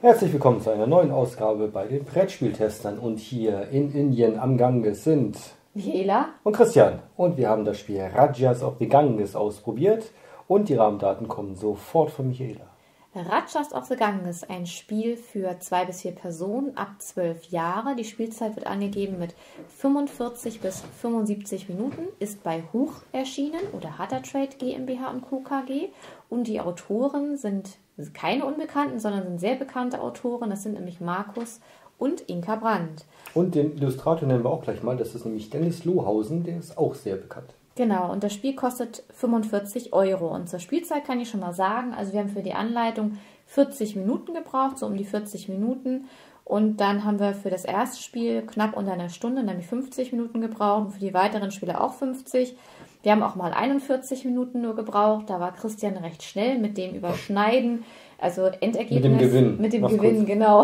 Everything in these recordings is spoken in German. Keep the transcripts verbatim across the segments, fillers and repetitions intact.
Herzlich willkommen zu einer neuen Ausgabe bei den Brettspieltestern. Und hier in Indien am Ganges sind Michaela und Christian. Und wir haben das Spiel Rajas of the Ganges ausprobiert. Und die Rahmendaten kommen sofort von Michaela. Rajas of the Ganges, ein Spiel für zwei bis vier Personen ab zwölf Jahre. Die Spielzeit wird angegeben mit fünfundvierzig bis fünfundsiebzig Minuten, ist bei Huch erschienen oder Hatter Trade GmbH und Co. K G. Und die Autoren sind keine Unbekannten, sondern sind sehr bekannte Autoren. Das sind nämlich Markus und Inka Brandt. Und den Illustrator nennen wir auch gleich mal. Das ist nämlich Dennis Lohausen, der ist auch sehr bekannt. Genau, und das Spiel kostet fünfundvierzig Euro. Und zur Spielzeit kann ich schon mal sagen, also wir haben für die Anleitung vierzig Minuten gebraucht, so um die vierzig Minuten. Und dann haben wir für das erste Spiel knapp unter einer Stunde, nämlich fünfzig Minuten gebraucht. Und für die weiteren Spiele auch fünfzig. Wir haben auch mal einundvierzig Minuten nur gebraucht. Da war Christian recht schnell mit dem Überschneiden. Also Endergebnis. Mit dem Gewinn. Mit dem Gewinn, kurz. Genau.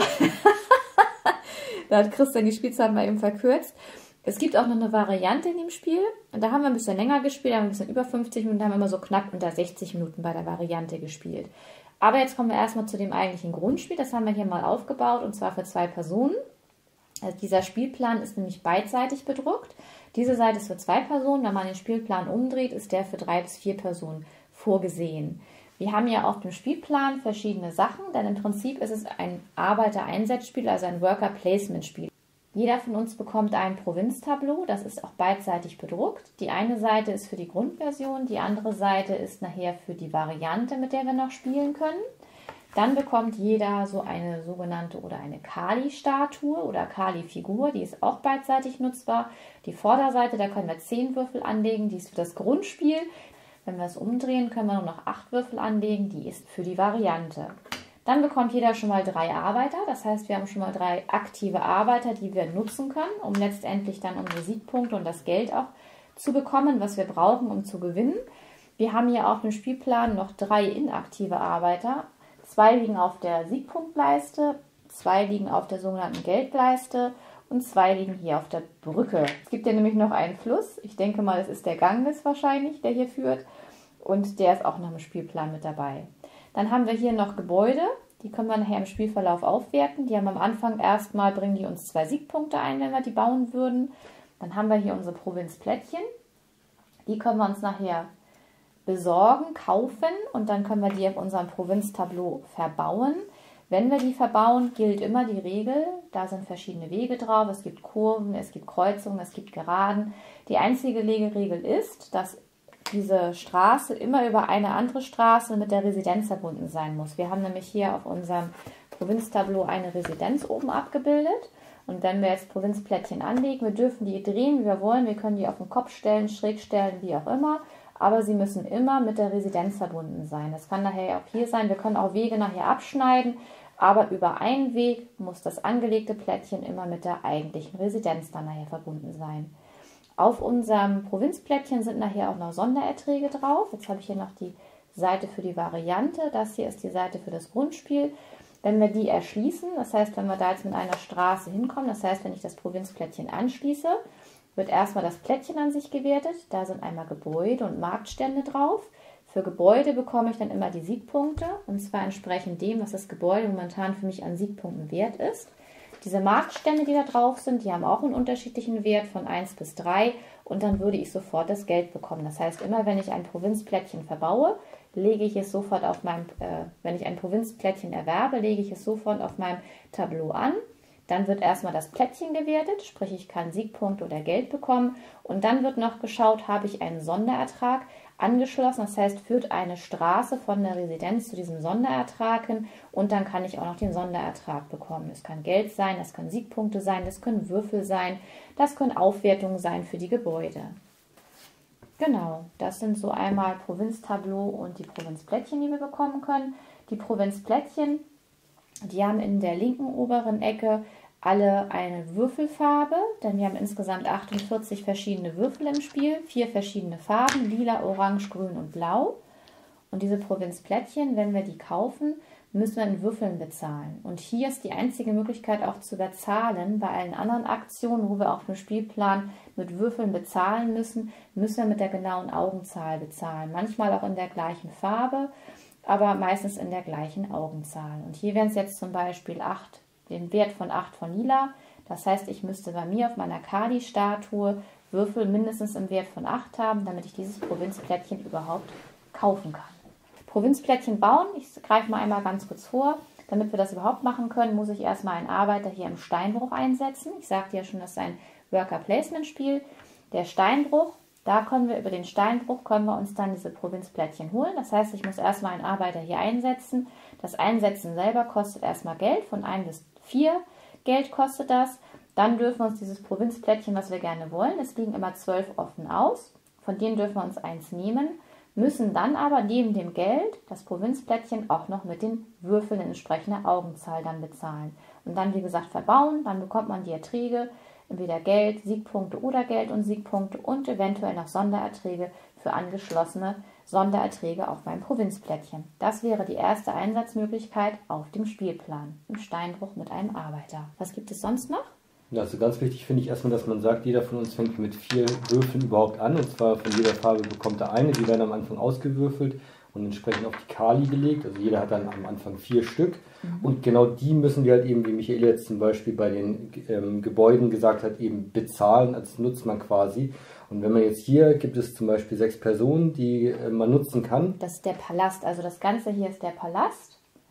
Da hat Christian die Spielzeit mal eben verkürzt. Es gibt auch noch eine Variante in dem Spiel. Und da haben wir ein bisschen länger gespielt, da haben wir ein bisschen über fünfzig Minuten, da haben wir immer so knapp unter sechzig Minuten bei der Variante gespielt. Aber jetzt kommen wir erstmal zu dem eigentlichen Grundspiel. Das haben wir hier mal aufgebaut, und zwar für zwei Personen. Also dieser Spielplan ist nämlich beidseitig bedruckt. Diese Seite ist für zwei Personen. Wenn man den Spielplan umdreht, ist der für drei bis vier Personen vorgesehen. Wir haben ja auf dem Spielplan verschiedene Sachen, denn im Prinzip ist es ein Arbeiter-Einsatzspiel, also ein Worker-Placement-Spiel. Jeder von uns bekommt ein Provinztableau, das ist auch beidseitig bedruckt. Die eine Seite ist für die Grundversion, die andere Seite ist nachher für die Variante, mit der wir noch spielen können. Dann bekommt jeder so eine sogenannte oder eine Kali-Statue oder Kali-Figur, die ist auch beidseitig nutzbar. Die Vorderseite, da können wir zehn Würfel anlegen, die ist für das Grundspiel. Wenn wir es umdrehen, können wir nur noch acht Würfel anlegen, die ist für die Variante. Dann bekommt jeder schon mal drei Arbeiter, das heißt, wir haben schon mal drei aktive Arbeiter, die wir nutzen können, um letztendlich dann unsere Siegpunkte und das Geld auch zu bekommen, was wir brauchen, um zu gewinnen. Wir haben hier auf dem Spielplan noch drei inaktive Arbeiter. Zwei liegen auf der Siegpunktleiste, zwei liegen auf der sogenannten Geldleiste und zwei liegen hier auf der Brücke. Es gibt ja nämlich noch einen Fluss, ich denke mal, das ist der Ganges wahrscheinlich, der hier führt, und der ist auch noch im Spielplan mit dabei. Dann haben wir hier noch Gebäude, die können wir nachher im Spielverlauf aufwerten. Die haben am Anfang erstmal, bringen die uns zwei Siegpunkte ein, wenn wir die bauen würden. Dann haben wir hier unsere Provinzplättchen. Die können wir uns nachher besorgen, kaufen, und dann können wir die auf unserem Provinztableau verbauen. Wenn wir die verbauen, gilt immer die Regel, da sind verschiedene Wege drauf, es gibt Kurven, es gibt Kreuzungen, es gibt Geraden. Die einzige Regel ist, dass diese Straße immer über eine andere Straße mit der Residenz verbunden sein muss. Wir haben nämlich hier auf unserem Provinztableau eine Residenz oben abgebildet. Und wenn wir jetzt Provinzplättchen anlegen, wir dürfen die drehen, wie wir wollen. Wir können die auf den Kopf stellen, schräg stellen, wie auch immer. Aber sie müssen immer mit der Residenz verbunden sein. Das kann nachher auch hier sein. Wir können auch Wege nachher abschneiden. Aber über einen Weg muss das angelegte Plättchen immer mit der eigentlichen Residenz dann nachher verbunden sein. Auf unserem Provinzplättchen sind nachher auch noch Sondererträge drauf. Jetzt habe ich hier noch die Seite für die Variante. Das hier ist die Seite für das Grundspiel. Wenn wir die erschließen, das heißt, wenn wir da jetzt mit einer Straße hinkommen, das heißt, wenn ich das Provinzplättchen anschließe, wird erstmal das Plättchen an sich gewertet. Da sind einmal Gebäude und Marktstände drauf. Für Gebäude bekomme ich dann immer die Siegpunkte, und zwar entsprechend dem, was das Gebäude momentan für mich an Siegpunkten wert ist. Diese Marktstände, die da drauf sind, die haben auch einen unterschiedlichen Wert von eins bis drei, und dann würde ich sofort das Geld bekommen. Das heißt, immer wenn ich ein Provinzplättchen verbaue, lege ich es sofort auf meinem, äh, wenn ich ein Provinzplättchen erwerbe, lege ich es sofort auf meinem Tableau an. Dann wird erstmal das Plättchen gewertet, sprich ich kann Siegpunkte oder Geld bekommen, und dann wird noch geschaut, habe ich einen Sonderertrag angeschlossen, das heißt, führt eine Straße von der Residenz zu diesem Sonderertrag hin, und dann kann ich auch noch den Sonderertrag bekommen. Das kann Geld sein, das können Siegpunkte sein, das können Würfel sein, das können Aufwertungen sein für die Gebäude. Genau, das sind so einmal Provinztableau und die Provinzplättchen, die wir bekommen können. Die Provinzplättchen, die haben in der linken oberen Ecke alle eine Würfelfarbe, denn wir haben insgesamt achtundvierzig verschiedene Würfel im Spiel, vier verschiedene Farben, lila, orange, grün und blau. Und diese Provinzplättchen, wenn wir die kaufen, müssen wir in Würfeln bezahlen. Und hier ist die einzige Möglichkeit auch zu bezahlen. Bei allen anderen Aktionen, wo wir auf dem Spielplan mit Würfeln bezahlen müssen, müssen wir mit der genauen Augenzahl bezahlen. Manchmal auch in der gleichen Farbe. aber meistens in der gleichen Augenzahl. Und hier wären es jetzt zum Beispiel acht, den Wert von acht von lila. Das heißt, ich müsste bei mir auf meiner Kali-Statue Würfel mindestens im Wert von acht haben, damit ich dieses Provinzplättchen überhaupt kaufen kann. Provinzplättchen bauen, ich greife mal einmal ganz kurz vor. Damit wir das überhaupt machen können, muss ich erstmal einen Arbeiter hier im Steinbruch einsetzen. Ich sagte ja schon, das ist ein Worker-Placement-Spiel. Der Steinbruch, da können wir über den Steinbruch können wir uns dann diese Provinzplättchen holen. Das heißt, ich muss erstmal einen Arbeiter hier einsetzen. Das Einsetzen selber kostet erstmal Geld, von ein bis vier Geld kostet das. Dann dürfen wir uns dieses Provinzplättchen, was wir gerne wollen, es liegen immer zwölf offen aus, von denen dürfen wir uns eins nehmen, müssen dann aber neben dem Geld das Provinzplättchen auch noch mit den Würfeln in entsprechender Augenzahl dann bezahlen. Und dann, wie gesagt, verbauen, dann bekommt man die Erträge, entweder Geld, Siegpunkte oder Geld und Siegpunkte und eventuell noch Sondererträge für angeschlossene Sondererträge auf meinem Provinzplättchen. Das wäre die erste Einsatzmöglichkeit auf dem Spielplan, im Steinbruch mit einem Arbeiter. Was gibt es sonst noch? Also ganz wichtig finde ich erstmal, dass man sagt, jeder von uns fängt mit vier Würfeln überhaupt an. Und zwar von jeder Farbe bekommt er eine. Die werden am Anfang ausgewürfelt und entsprechend auf die Kali gelegt. Also jeder hat dann am Anfang vier Stück. Mhm. Und genau die müssen wir halt eben, wie Michael jetzt zum Beispiel bei den ähm, Gebäuden gesagt hat, eben bezahlen. Als nutzt man quasi. Und wenn man jetzt hier, gibt es zum Beispiel sechs Personen, die äh, man nutzen kann. Das ist der Palast. Also das Ganze hier ist der Palast.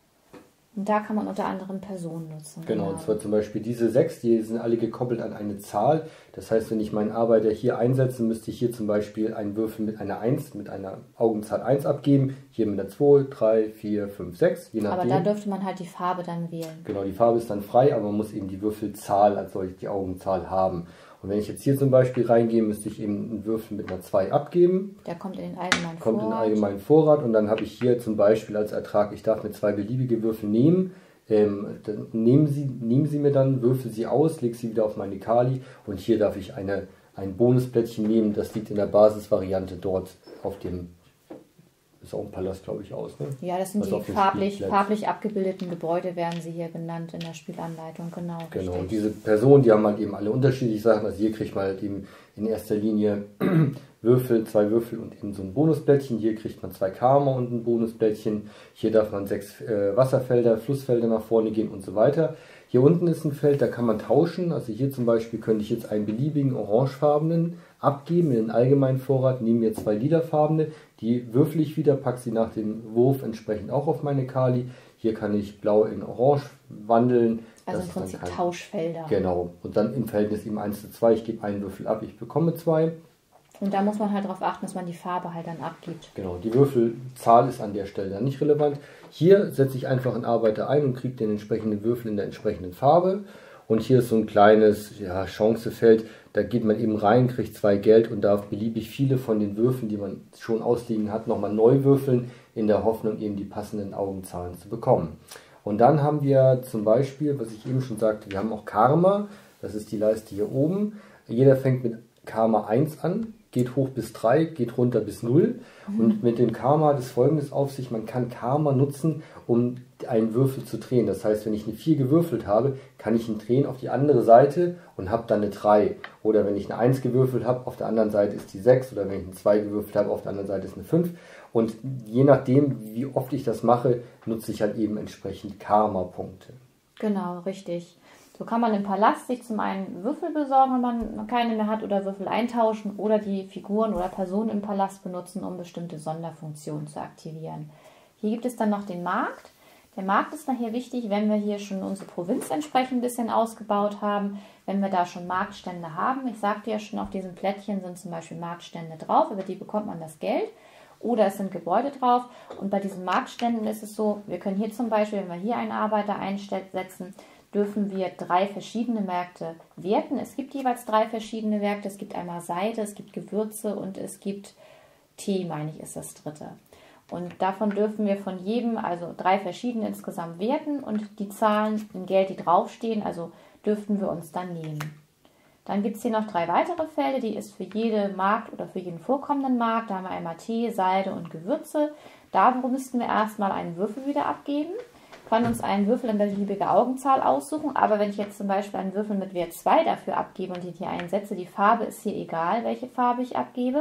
Und da kann man unter anderem Personen nutzen. Genau, und zwar zum Beispiel diese sechs, die sind alle gekoppelt an eine Zahl. Das heißt, wenn ich meinen Arbeiter hier einsetze, müsste ich hier zum Beispiel einen Würfel mit einer eins, mit einer Augenzahl eins abgeben. Hier mit einer zwei, drei, vier, fünf, sechs, je nachdem. Aber da dürfte man halt die Farbe dann wählen. Genau, die Farbe ist dann frei, aber man muss eben die Würfelzahl als solche, die Augenzahl haben. Und wenn ich jetzt hier zum Beispiel reingehe, müsste ich eben einen Würfel mit einer zwei abgeben. Der kommt in den allgemeinen kommt Vorrat. in den allgemeinen Vorrat und dann habe ich hier zum Beispiel als Ertrag, ich darf mir zwei beliebige Würfel nehmen. Ähm, dann nehmen Sie, nehmen Sie mir dann, würfel sie aus, lege sie wieder auf meine Kali und hier darf ich eine, ein Bonusplättchen nehmen. Das liegt in der Basisvariante dort auf dem, ist auch ein Palast, glaube ich, aus. Ne? Ja, das sind also die farblich, farblich abgebildeten Gebäude, werden sie hier genannt in der Spielanleitung, genau. Genau, richtig. und diese Personen, die haben halt eben alle unterschiedliche Sachen. Also hier kriegt man halt eben in erster Linie Würfel, zwei Würfel und eben so ein Bonusplättchen. Hier kriegt man zwei Karma und ein Bonusplättchen. Hier darf man sechs äh, Wasserfelder, Flussfelder nach vorne gehen und so weiter. Hier unten ist ein Feld, da kann man tauschen. Also hier zum Beispiel könnte ich jetzt einen beliebigen orangefarbenen abgeben in den allgemeinen Vorrat, nehme mir zwei lilafarbene, die würfel ich wieder, packe sie nach dem Wurf entsprechend auch auf meine Kali. Hier kann ich blau in orange wandeln. Also im Prinzip Tauschfelder. Genau. Und dann im Verhältnis eben eins zu zwei. Ich gebe einen Würfel ab, ich bekomme zwei. Und da muss man halt darauf achten, dass man die Farbe halt dann abgibt. Genau, die Würfelzahl ist an der Stelle dann nicht relevant. Hier setze ich einfach einen Arbeiter ein und kriege den entsprechenden Würfel in der entsprechenden Farbe. Und hier ist so ein kleines ja, Chancefeld. Da geht man eben rein, kriegt zwei Geld und darf beliebig viele von den Würfeln, die man schon ausliegen hat, nochmal neu würfeln, in der Hoffnung, eben die passenden Augenzahlen zu bekommen. Und dann haben wir zum Beispiel, was ich eben schon sagte, wir haben auch Karma. Das ist die Leiste hier oben. Jeder fängt mit Karma eins an, geht hoch bis drei, geht runter bis null. Mhm. Und mit dem Karma hat es Folgendes auf sich: Man kann Karma nutzen, um einen Würfel zu drehen. Das heißt, wenn ich eine vier gewürfelt habe, kann ich ihn drehen auf die andere Seite und habe dann eine drei. Oder wenn ich eine eins gewürfelt habe, auf der anderen Seite ist die sechs. Oder wenn ich eine zwei gewürfelt habe, auf der anderen Seite ist eine fünf. Und je nachdem, wie oft ich das mache, nutze ich halt eben entsprechend Karma-Punkte. Genau, richtig. So kann man im Palast sich zum einen Würfel besorgen, wenn man keine mehr hat, oder Würfel eintauschen oder die Figuren oder Personen im Palast benutzen, um bestimmte Sonderfunktionen zu aktivieren. Hier gibt es dann noch den Markt. Der Markt ist nachher wichtig, wenn wir hier schon unsere Provinz entsprechend ein bisschen ausgebaut haben, wenn wir da schon Marktstände haben. Ich sagte ja schon, auf diesen Plättchen sind zum Beispiel Marktstände drauf, über die bekommt man das Geld. Oder es sind Gebäude drauf. Und bei diesen Marktständen ist es so, wir können hier zum Beispiel, wenn wir hier einen Arbeiter einsetzen, dürfen wir drei verschiedene Märkte werten. Es gibt jeweils drei verschiedene Märkte. Es gibt einmal Seide, es gibt Gewürze und es gibt Tee, meine ich, ist das dritte. Und davon dürfen wir von jedem, also drei verschiedene insgesamt werten, und die Zahlen in Geld, die draufstehen, also dürften wir uns dann nehmen. Dann gibt es hier noch drei weitere Felder, die ist für jede Markt oder für jeden vorkommenden Markt. Da haben wir einmal Tee, Seide und Gewürze. Da müssten wir erstmal einen Würfel wieder abgeben, können uns einen Würfel in beliebiger Augenzahl aussuchen. Aber wenn ich jetzt zum Beispiel einen Würfel mit Wert zwei dafür abgebe und den hier einsetze, die Farbe ist hier egal, welche Farbe ich abgebe,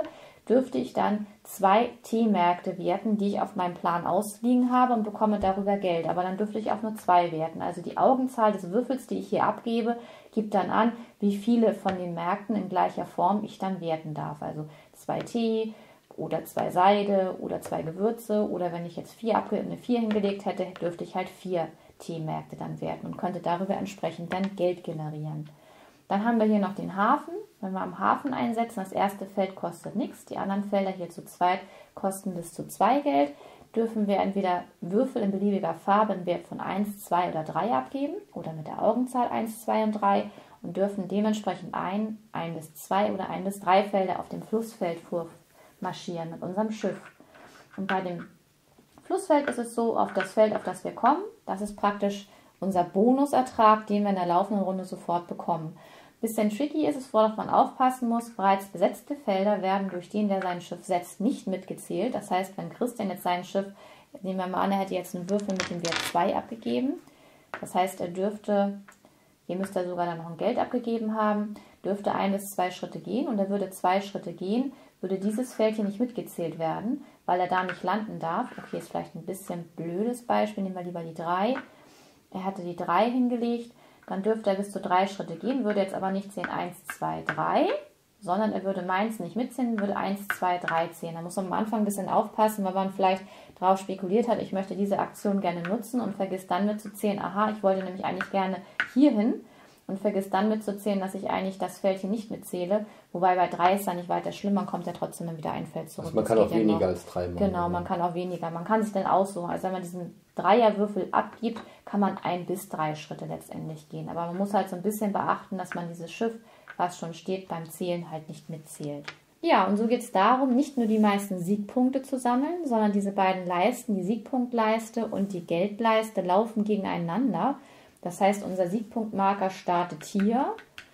dürfte ich dann zwei T-Märkte werten, die ich auf meinem Plan ausliegen habe und bekomme darüber Geld. Aber dann dürfte ich auch nur zwei werten. Also die Augenzahl des Würfels, die ich hier abgebe, gibt dann an, wie viele von den Märkten in gleicher Form ich dann werten darf. Also zwei Tee oder zwei Seide oder zwei Gewürze. Oder wenn ich jetzt vier abge- eine vier hingelegt hätte, dürfte ich halt vier T-Märkte dann werten und könnte darüber entsprechend dann Geld generieren. Dann haben wir hier noch den Hafen. Wenn wir am Hafen einsetzen, das erste Feld kostet nichts, die anderen Felder hier zu zweit kosten bis zu zwei Geld, dürfen wir entweder Würfel in beliebiger Farbe im Wert von eins, zwei oder drei abgeben oder mit der Augenzahl eins, zwei und drei und dürfen dementsprechend ein, ein bis zwei oder ein bis drei Felder auf dem Flussfeld marschieren mit unserem Schiff. Und bei dem Flussfeld ist es so, auf das Feld, auf das wir kommen, das ist praktisch unser Bonusertrag, den wir in der laufenden Runde sofort bekommen. Bisschen tricky ist es, worauf man aufpassen muss. Bereits besetzte Felder werden durch den, der sein Schiff setzt, nicht mitgezählt. Das heißt, wenn Christian jetzt sein Schiff, nehmen wir mal an, er hätte jetzt einen Würfel mit dem Wert zwei abgegeben. Das heißt, er dürfte, hier müsste er sogar dann noch ein Geld abgegeben haben, dürfte ein bis zwei Schritte gehen und er würde zwei Schritte gehen, würde dieses Feld hier nicht mitgezählt werden, weil er da nicht landen darf. Okay, ist vielleicht ein bisschen blödes Beispiel, nehmen wir lieber die drei. Er hatte die drei hingelegt, dann dürfte er bis zu drei Schritte gehen, würde jetzt aber nicht zählen eins, zwei, drei, sondern er würde meins nicht mitzählen, würde eins, zwei, drei zählen. Da muss man am Anfang ein bisschen aufpassen, weil man vielleicht darauf spekuliert hat, ich möchte diese Aktion gerne nutzen und vergisst dann mitzuzählen, aha, ich wollte nämlich eigentlich gerne hier hin und vergisst dann mitzuzählen, dass ich eigentlich das Feld hier nicht mitzähle, wobei bei drei ist dann nicht weiter schlimm, man kommt ja trotzdem dann wieder ein Feld zurück. Also man kann auch weniger ja als drei machen. Genau, man kann auch weniger, man kann sich dann aussuchen, also wenn man diesen Dreierwürfel abgibt, kann man ein bis drei Schritte letztendlich gehen. Aber man muss halt so ein bisschen beachten, dass man dieses Schiff, was schon steht, beim Zählen halt nicht mitzählt. Ja, und so geht es darum, nicht nur die meisten Siegpunkte zu sammeln, sondern diese beiden Leisten, die Siegpunktleiste und die Geldleiste, laufen gegeneinander. Das heißt, unser Siegpunktmarker startet hier,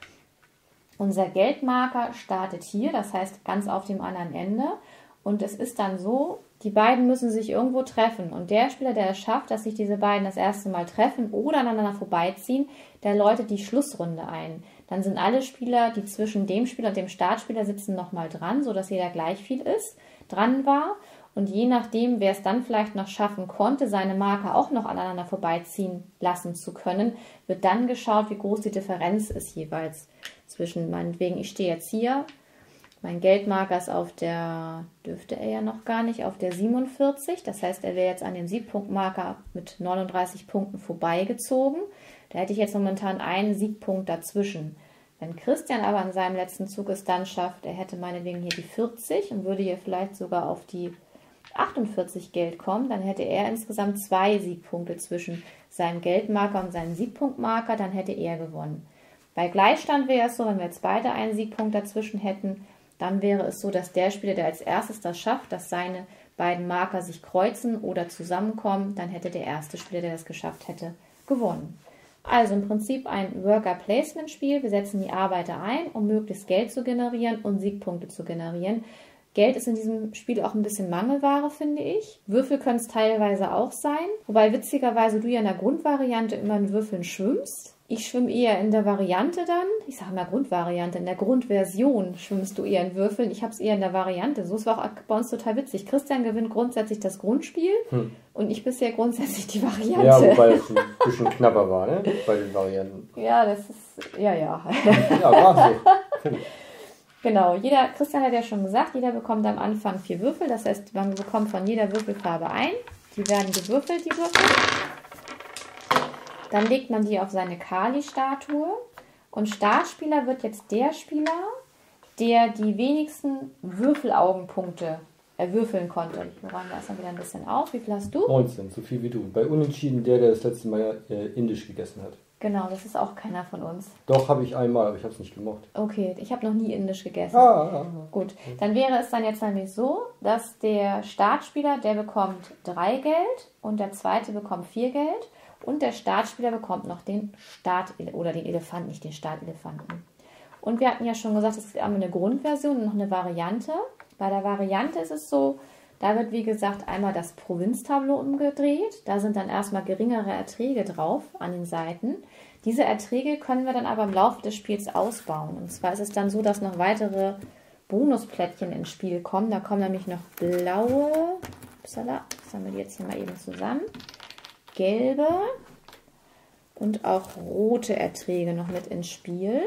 unser Geldmarker startet hier, das heißt ganz auf dem anderen Ende. Und es ist dann so, die beiden müssen sich irgendwo treffen. Und der Spieler, der es schafft, dass sich diese beiden das erste Mal treffen oder aneinander vorbeiziehen, der läutet die Schlussrunde ein. Dann sind alle Spieler, die zwischen dem Spieler und dem Startspieler sitzen, nochmal dran, sodass jeder gleich viel ist, dran war. Und je nachdem, wer es dann vielleicht noch schaffen konnte, seine Marker auch noch aneinander vorbeiziehen lassen zu können, wird dann geschaut, wie groß die Differenz ist jeweils zwischen, meinetwegen, ich stehe jetzt hier, mein Geldmarker ist auf der, dürfte er ja noch gar nicht, auf der siebenundvierzig. Das heißt, er wäre jetzt an dem Siegpunktmarker mit neununddreißig Punkten vorbeigezogen. Da hätte ich jetzt momentan einen Siegpunkt dazwischen. Wenn Christian aber an seinem letzten Zug es dann schafft, er hätte meinetwegen hier die vierzig und würde hier vielleicht sogar auf die achtundvierzig Geld kommen, dann hätte er insgesamt zwei Siegpunkte zwischen seinem Geldmarker und seinem Siegpunktmarker, dann hätte er gewonnen. Bei Gleichstand wäre es so, wenn wir jetzt beide einen Siegpunkt dazwischen hätten, dann wäre es so, dass der Spieler, der als erstes das schafft, dass seine beiden Marker sich kreuzen oder zusammenkommen, dann hätte der erste Spieler, der das geschafft hätte, gewonnen. Also im Prinzip ein Worker-Placement-Spiel. Wir setzen die Arbeiter ein, um möglichst Geld zu generieren und Siegpunkte zu generieren. Geld ist in diesem Spiel auch ein bisschen Mangelware, finde ich. Würfel können es teilweise auch sein. Wobei witzigerweise du ja in der Grundvariante immer in Würfeln schwimmst. Ich schwimme eher in der Variante dann, ich sage mal Grundvariante, in der Grundversion schwimmst du eher in Würfeln. Ich habe es eher in der Variante. So ist es auch bei uns total witzig. Christian gewinnt grundsätzlich das Grundspiel hm. und ich bisher grundsätzlich die Variante. Ja, wobei es ein bisschen knapper war, ne? Bei den Varianten. Ja, das ist, ja, ja. Ja, war so. Genau, jeder, Christian hat ja schon gesagt, jeder bekommt am Anfang vier Würfel. Das heißt, man bekommt von jeder Würfelfarbe ein. Die werden gewürfelt, die Würfel. Dann legt man die auf seine Kali-Statue und Startspieler wird jetzt der Spieler, der die wenigsten Würfelaugenpunkte erwürfeln konnte. Wir räumen erstmal wieder ein bisschen auf. Wie viel hast du? neunzehn, so viel wie du. Bei Unentschieden der, der das letzte Mal äh, indisch gegessen hat. Genau, das ist auch keiner von uns. Doch, habe ich einmal, aber ich habe es nicht gemocht. Okay, ich habe noch nie indisch gegessen. Ah, ah, ah. Gut, dann wäre es dann jetzt nämlich so, dass der Startspieler, der bekommt drei Geld und der zweite bekommt vier Geld. Und der Startspieler bekommt noch den Start- oder den Elefanten, nicht den Startelefanten. Und wir hatten ja schon gesagt, es gibt einmal eine Grundversion und noch eine Variante. Bei der Variante ist es so, da wird wie gesagt einmal das Provinztableau umgedreht. Da sind dann erstmal geringere Erträge drauf an den Seiten. Diese Erträge können wir dann aber im Laufe des Spiels ausbauen. Und zwar ist es dann so, dass noch weitere Bonusplättchen ins Spiel kommen. Da kommen nämlich noch blaue, upsala, das haben wir die jetzt hier mal eben zusammen, gelbe und auch rote Erträge noch mit ins Spiel.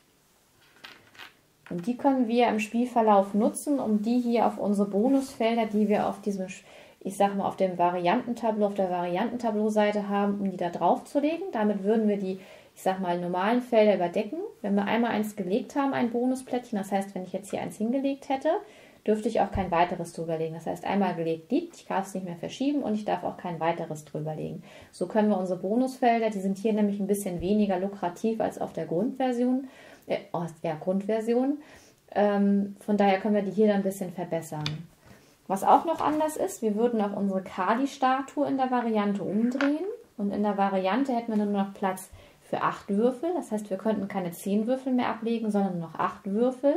Und die können wir im Spielverlauf nutzen, um die hier auf unsere Bonusfelder, die wir auf diesem, ich sag mal, auf dem Variantentableau, auf der Variantentableau-Seite haben, um die da drauf zu legen. Damit würden wir die, ich sag mal, normalen Felder überdecken. Wenn wir einmal eins gelegt haben, ein Bonusplättchen, das heißt, wenn ich jetzt hier eins hingelegt hätte, dürfte ich auch kein weiteres drüberlegen. Das heißt, einmal gelegt liegt, ich darf es nicht mehr verschieben und ich darf auch kein weiteres drüberlegen. So können wir unsere Bonusfelder, die sind hier nämlich ein bisschen weniger lukrativ als auf der Grundversion, äh, oh, ja, Grundversion. Ähm, von daher können wir die hier dann ein bisschen verbessern. Was auch noch anders ist, wir würden auch unsere Kali-Statue in der Variante umdrehen und in der Variante hätten wir dann nur noch Platz für acht Würfel. Das heißt, wir könnten keine zehn Würfel mehr ablegen, sondern nur noch acht Würfel.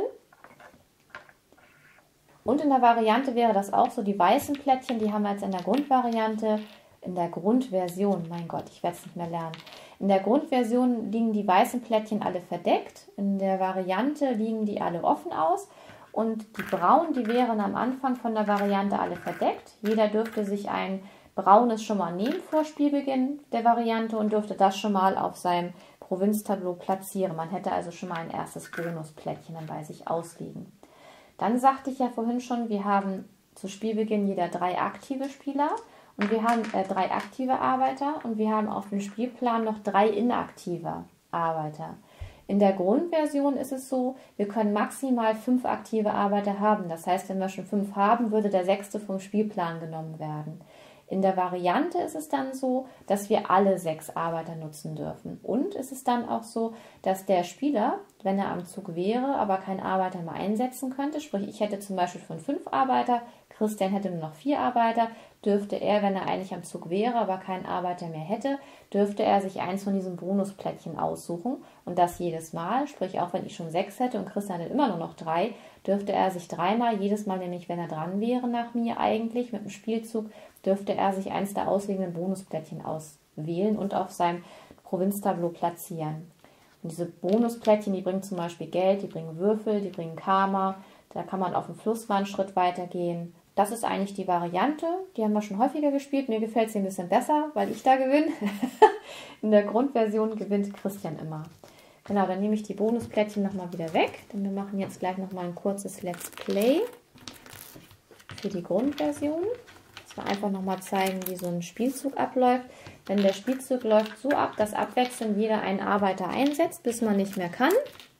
Und in der Variante wäre das auch so, die weißen Plättchen, die haben wir jetzt in der Grundvariante, in der Grundversion, mein Gott, ich werde es nicht mehr lernen. In der Grundversion liegen die weißen Plättchen alle verdeckt, in der Variante liegen die alle offen aus und die braunen, die wären am Anfang von der Variante alle verdeckt. Jeder dürfte sich ein braunes schon mal nehmen vor Spielbeginn der Variante und dürfte das schon mal auf seinem Provinztableau platzieren. Man hätte also schon mal ein erstes Bonusplättchen dann bei sich ausliegen. Dann sagte ich ja vorhin schon, wir haben zu Spielbeginn jeder drei aktive Spieler und wir haben äh, drei aktive Arbeiter und wir haben auf dem Spielplan noch drei inaktive Arbeiter. In der Grundversion ist es so, wir können maximal fünf aktive Arbeiter haben. Das heißt, wenn wir schon fünf haben, würde der sechste vom Spielplan genommen werden. In der Variante ist es dann so, dass wir alle sechs Arbeiter nutzen dürfen. Und es ist dann auch so, dass der Spieler, wenn er am Zug wäre, aber keinen Arbeiter mehr einsetzen könnte, sprich ich hätte zum Beispiel von fünf Arbeiter, Christian hätte nur noch vier Arbeiter, dürfte er, wenn er eigentlich am Zug wäre, aber keinen Arbeiter mehr hätte, dürfte er sich eins von diesen Bonusplättchen aussuchen und das jedes Mal, sprich auch wenn ich schon sechs hätte und Christian hat immer nur noch drei, dürfte er sich dreimal, jedes Mal nämlich, wenn er dran wäre nach mir eigentlich mit dem Spielzug, dürfte er sich eins der ausliegenden Bonusplättchen auswählen und auf seinem Provinztableau platzieren. Und diese Bonusplättchen, die bringen zum Beispiel Geld, die bringen Würfel, die bringen Karma, da kann man auf dem Fluss mal einen Schritt weitergehen. Das ist eigentlich die Variante, die haben wir schon häufiger gespielt. Mir gefällt sie ein bisschen besser, weil ich da gewinne. In der Grundversion gewinnt Christian immer. Genau, dann nehme ich die Bonusplättchen nochmal wieder weg, denn wir machen jetzt gleich nochmal ein kurzes Let's Play für die Grundversion. Dass wir einfach nochmal zeigen, wie so ein Spielzug abläuft. Denn der Spielzug läuft so ab, dass abwechselnd jeder einen Arbeiter einsetzt, bis man nicht mehr kann.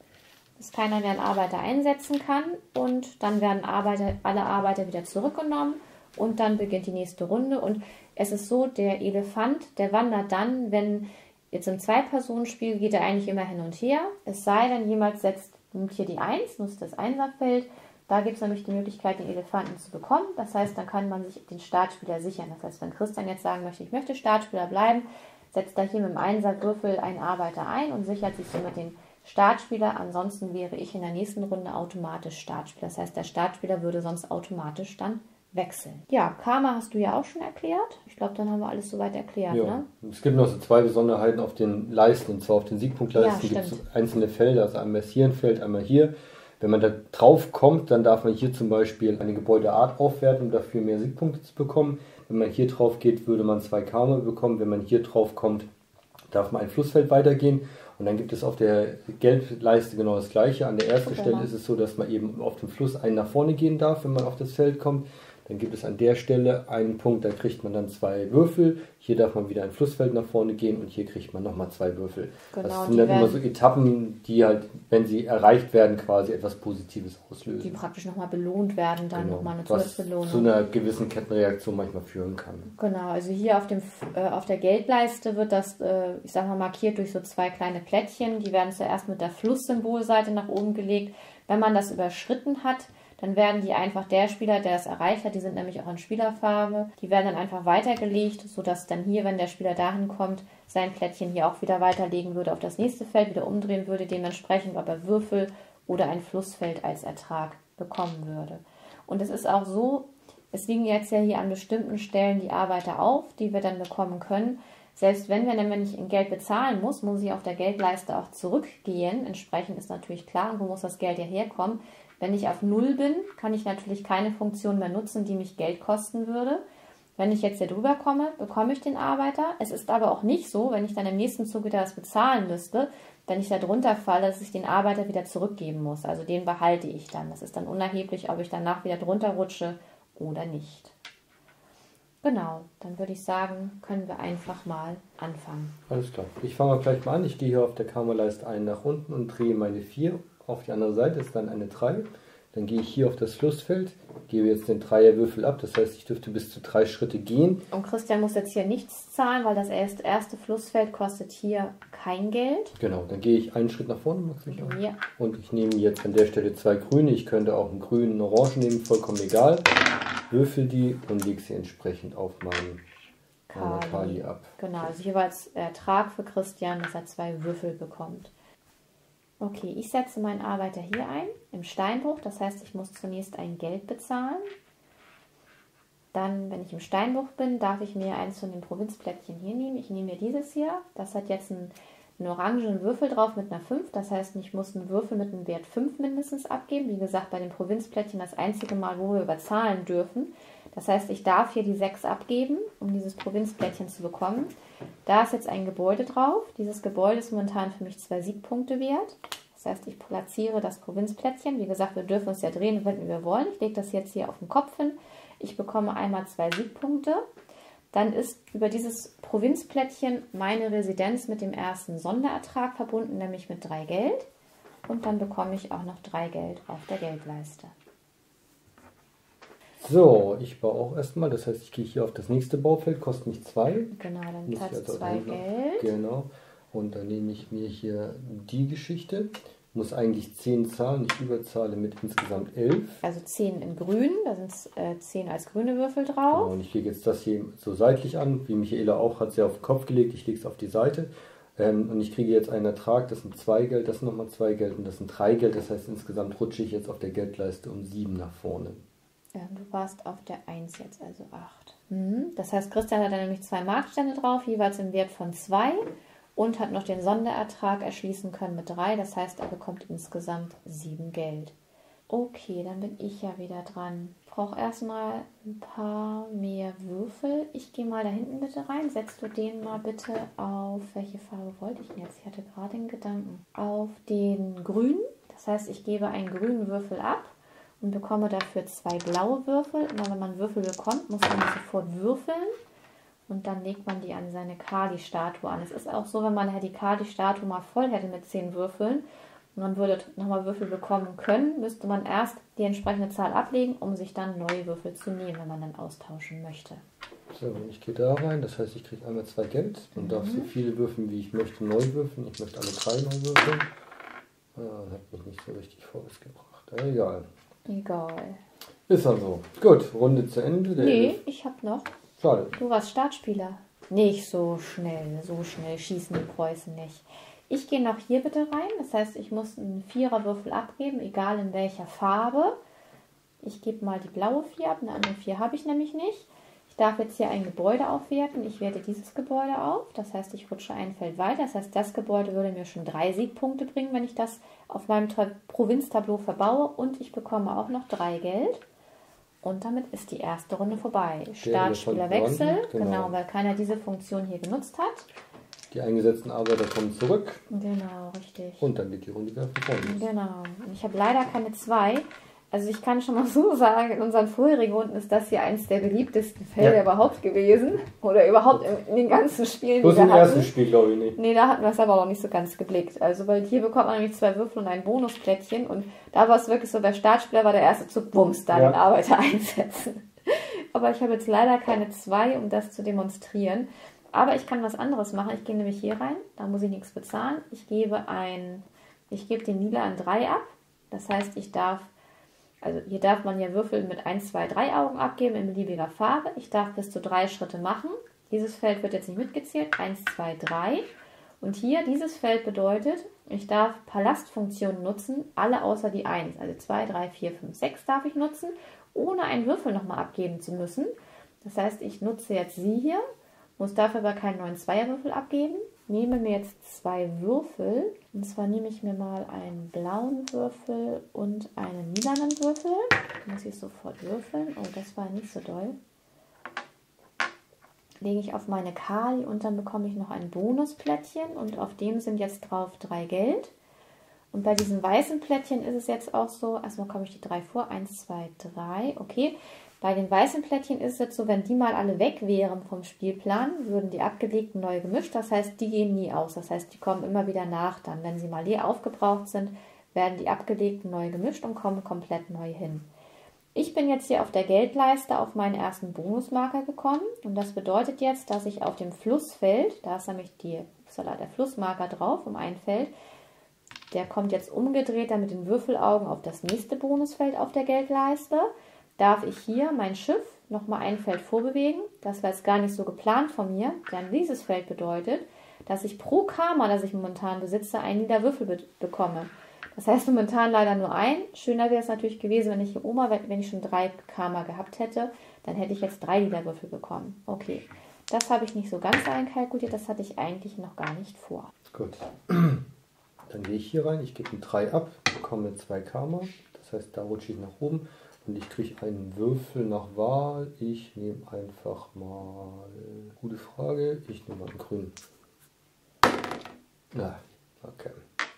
Bis keiner mehr einen Arbeiter einsetzen kann und dann werden Arbeiter, alle Arbeiter wieder zurückgenommen und dann beginnt die nächste Runde und es ist so, der Elefant, der wandert dann, wenn jetzt im Zwei-Personen-Spiel geht er eigentlich immer hin und her, es sei denn, jemand setzt, nimmt hier die eins, nutzt das Einserfeld, da gibt es nämlich die Möglichkeit, den Elefanten zu bekommen, das heißt, dann kann man sich den Startspieler sichern, das heißt, wenn Christian jetzt sagen möchte, ich möchte Startspieler bleiben, setzt er hier mit dem Einserwürfel einen Arbeiter ein und sichert sich somit den Startspieler, ansonsten wäre ich in der nächsten Runde automatisch Startspieler. Das heißt, der Startspieler würde sonst automatisch dann wechseln. Ja, Karma hast du ja auch schon erklärt. Ich glaube, dann haben wir alles soweit erklärt. Ja. Ne? Es gibt noch so zwei Besonderheiten auf den Leisten. Und zwar auf den Siegpunktleisten Ja, gibt es einzelne Felder, also einmal hier ein Feld, einmal hier. Wenn man da drauf kommt, dann darf man hier zum Beispiel eine Gebäudeart aufwerten, um dafür mehr Siegpunkte zu bekommen. Wenn man hier drauf geht, würde man zwei Karma bekommen. Wenn man hier drauf kommt, darf man ein Flussfeld weitergehen. Und dann gibt es auf der Geldleiste genau das Gleiche. An der ersten Super. Stelle ist es so, dass man eben auf dem Fluss einen nach vorne gehen darf, wenn man auf das Feld kommt. Dann gibt es an der Stelle einen Punkt, da kriegt man dann zwei Würfel. Hier darf man wieder ein Flussfeld nach vorne gehen und hier kriegt man nochmal zwei Würfel. Genau, das sind dann immer so Etappen, die halt, wenn sie erreicht werden, quasi etwas Positives auslösen. Die praktisch nochmal belohnt werden, dann Genau, nochmal eine was Zusatzbelohnung. zu einer gewissen Kettenreaktion manchmal führen kann. Genau, also hier auf, dem, äh, auf der Geldleiste wird das, äh, ich sag mal, markiert durch so zwei kleine Plättchen. Die werden zuerst mit der Flusssymbolseite nach oben gelegt. Wenn man das überschritten hat, dann werden die einfach der Spieler, der es erreicht hat, die sind nämlich auch in Spielerfarbe, die werden dann einfach weitergelegt, sodass dann hier, wenn der Spieler dahin kommt, sein Plättchen hier auch wieder weiterlegen würde auf das nächste Feld, wieder umdrehen würde, dementsprechend ob er Würfel oder ein Flussfeld als Ertrag bekommen würde. Und es ist auch so, es liegen jetzt ja hier an bestimmten Stellen die Arbeiter auf, die wir dann bekommen können. Selbst wenn wir nämlich in Geld bezahlen muss, muss ich auf der Geldleiste auch zurückgehen. Entsprechend ist natürlich klar, wo muss das Geld ja herkommen. Wenn ich auf null bin, kann ich natürlich keine Funktion mehr nutzen, die mich Geld kosten würde. Wenn ich jetzt hier drüber komme, bekomme ich den Arbeiter. Es ist aber auch nicht so, wenn ich dann im nächsten Zug wieder was bezahlen müsste, wenn ich da drunter falle, dass ich den Arbeiter wieder zurückgeben muss. Also den behalte ich dann. Das ist dann unerheblich, ob ich danach wieder drunter rutsche oder nicht. Genau, dann würde ich sagen, können wir einfach mal anfangen. Alles klar. Ich fange gleich mal an. Ich gehe hier auf der Kammerleiste ein nach unten und drehe meine vier. Auf die andere Seite ist dann eine drei. Dann gehe ich hier auf das Flussfeld, gebe jetzt den Dreierwürfel ab. Das heißt, ich dürfte bis zu drei Schritte gehen. Und Christian muss jetzt hier nichts zahlen, weil das erste Flussfeld kostet hier kein Geld. Genau, dann gehe ich einen Schritt nach vorne. Magst du mich auch? Ja. Und ich nehme jetzt an der Stelle zwei grüne. Ich könnte auch einen grünen, einen orangen nehmen, vollkommen egal. Würfel die und lege sie entsprechend auf meinen Kali. Kali ab. Genau, also hier war es Ertrag für Christian, dass er zwei Würfel bekommt. Okay, ich setze meinen Arbeiter hier ein, im Steinbruch. Das heißt, ich muss zunächst ein Geld bezahlen. Dann, wenn ich im Steinbruch bin, darf ich mir eins von den Provinzplättchen hier nehmen. Ich nehme mir dieses hier. Das hat jetzt einen, einen orangen Würfel drauf mit einer fünf. Das heißt, ich muss einen Würfel mit einem Wert fünf mindestens abgeben. Wie gesagt, bei den Provinzplättchen das einzige Mal, wo wir überzahlen dürfen. Das heißt, ich darf hier die sechs abgeben, um dieses Provinzplättchen zu bekommen. Da ist jetzt ein Gebäude drauf. Dieses Gebäude ist momentan für mich zwei Siegpunkte wert. Das heißt, ich platziere das Provinzplättchen. Wie gesagt, wir dürfen uns ja drehen, wenn wir wollen. Ich lege das jetzt hier auf den Kopf hin. Ich bekomme einmal zwei Siegpunkte. Dann ist über dieses Provinzplättchen meine Residenz mit dem ersten Sonderertrag verbunden, nämlich mit drei Geld. Und dann bekomme ich auch noch drei Geld auf der Geldleiste. So, ich baue auch erstmal, das heißt, ich gehe hier auf das nächste Baufeld, kostet mich zwei. Genau, dann Muss hat ich also zwei Geld. Genau, und dann nehme ich mir hier die Geschichte. Muss eigentlich zehn zahlen, ich überzahle mit insgesamt elf. Also zehn in grün, da sind äh, zehn als grüne Würfel drauf. Genau, und ich lege jetzt das hier so seitlich an, wie Michaela auch, hat sie auf den Kopf gelegt, ich lege es auf die Seite. Ähm, und ich kriege jetzt einen Ertrag, das sind zwei Geld, das sind nochmal zwei Geld und das sind drei Geld. Das heißt, insgesamt rutsche ich jetzt auf der Geldleiste um sieben nach vorne. Ja, du warst auf der eins jetzt, also acht. Mhm. Das heißt, Christian hat da nämlich zwei Marktstände drauf, jeweils im Wert von zwei und hat noch den Sonderertrag erschließen können mit drei. Das heißt, er bekommt insgesamt sieben Geld. Okay, dann bin ich ja wieder dran. Ich brauche erstmal ein paar mehr Würfel. Ich gehe mal da hinten bitte rein. Setzt du den mal bitte auf, welche Farbe wollte ich denn jetzt? Ich hatte gerade den Gedanken. Auf den grünen. Das heißt, ich gebe einen grünen Würfel ab und bekomme dafür zwei blaue Würfel. Immer wenn man Würfel bekommt, muss man sofort würfeln. Und dann legt man die an seine Kali-Statue an. Es ist auch so, wenn man die Kali-Statue mal voll hätte mit zehn Würfeln und man würde nochmal Würfel bekommen können, müsste man erst die entsprechende Zahl ablegen, um sich dann neue Würfel zu nehmen, wenn man dann austauschen möchte. So, ich gehe da rein. Das heißt, ich kriege einmal zwei Geld und mhm. darf so viele würfeln, wie ich möchte, neu würfeln. Ich möchte alle drei neu würfeln. Ah, hat mich nicht so richtig vorwärts gebracht. Egal. Egal. Ist also. Gut, Runde zu Ende. Der nee, Elf. ich habe noch. Schade. Du warst Startspieler. Nicht so schnell, so schnell schießen die Preußen nicht. Ich gehe noch hier bitte rein. Das heißt, ich muss einen Viererwürfel abgeben, egal in welcher Farbe. Ich gebe mal die blaue vier ab, eine andere vier habe ich nämlich nicht. Ich darf jetzt hier ein Gebäude aufwerten. Ich werte dieses Gebäude auf. Das heißt, ich rutsche ein Feld weiter. Das heißt, das Gebäude würde mir schon drei Siegpunkte bringen, wenn ich das auf meinem Provinztableau verbaue. Und ich bekomme auch noch drei Geld. Und damit ist die erste Runde vorbei. Startspielerwechsel, genau. genau, weil keiner diese Funktion hier genutzt hat. Die eingesetzten Arbeiter kommen zurück. Genau, richtig. Und dann geht die Runde wieder von vorne. Genau. Und ich habe leider keine zwei. Also ich kann schon mal so sagen, in unseren vorherigen Runden ist das hier eins der beliebtesten Felder ja. überhaupt gewesen. Oder überhaupt in, in den ganzen Spielen, die wir hatten. Das ist im ersten Spiel, glaube ich, nicht. Nee, da hatten wir es aber noch nicht so ganz geblickt. Also weil hier bekommt man nämlich zwei Würfel und ein Bonusplättchen. Und da war es wirklich so, der Startspieler war der erste Zug, bums, da ja. den Arbeiter einsetzen. Aber ich habe jetzt leider keine zwei, um das zu demonstrieren. Aber ich kann was anderes machen. Ich gehe nämlich hier rein, da muss ich nichts bezahlen. Ich gebe ein, ich gebe den Lila ein drei ab. Das heißt, ich darf Also hier darf man ja Würfel mit eins, zwei, drei Augen abgeben in beliebiger Farbe. Ich darf bis zu drei Schritte machen. Dieses Feld wird jetzt nicht mitgezählt. eins, zwei, drei. Und hier, dieses Feld bedeutet, ich darf Palastfunktionen nutzen, alle außer die eins. Also zwei, drei, vier, fünf, sechs darf ich nutzen, ohne einen Würfel nochmal abgeben zu müssen. Das heißt, ich nutze jetzt sie hier, muss dafür aber keinen neuen Zweierwürfel abgeben. nehme mir jetzt zwei Würfel. Und zwar nehme ich mir mal einen blauen Würfel und einen lilanen Würfel. Muss ich sofort würfeln. Oh, das war nicht so doll. Lege ich auf meine Kali und dann bekomme ich noch ein Bonusplättchen. Und auf dem sind jetzt drauf drei Geld. Und bei diesen weißen Plättchen ist es jetzt auch so, erstmal komme ich die drei vor. eins, zwei, drei. Okay. Bei den weißen Plättchen ist es jetzt so, wenn die mal alle weg wären vom Spielplan, würden die abgelegten neu gemischt. Das heißt, die gehen nie aus. Das heißt, die kommen immer wieder nach dann. Wenn sie mal leer aufgebraucht sind, werden die abgelegten neu gemischt und kommen komplett neu hin. Ich bin jetzt hier auf der Geldleiste auf meinen ersten Bonusmarker gekommen. Und das bedeutet jetzt, dass ich auf dem Flussfeld, da ist nämlich die, der Flussmarker drauf um ein Feld, der kommt jetzt umgedreht dann mit den Würfelaugen auf das nächste Bonusfeld auf der Geldleiste. Darf ich hier mein Schiff nochmal ein Feld vorbewegen. Das war jetzt gar nicht so geplant von mir, denn dieses Feld bedeutet, dass ich pro Karma, das ich momentan besitze, einen lila Würfel be bekomme. Das heißt momentan leider nur ein. Schöner wäre es natürlich gewesen, wenn ich hier oben, wenn ich schon drei Karma gehabt hätte, dann hätte ich jetzt drei lila Würfel bekommen. Okay, das habe ich nicht so ganz einkalkuliert, das hatte ich eigentlich noch gar nicht vor. Gut, dann gehe ich hier rein, ich gebe ein drei ab, bekomme zwei Karma, das heißt, da rutsche ich nach oben. Und ich kriege einen Würfel nach Wahl. Ich nehme einfach mal, gute Frage, ich nehme mal einen grünen. Ja, okay.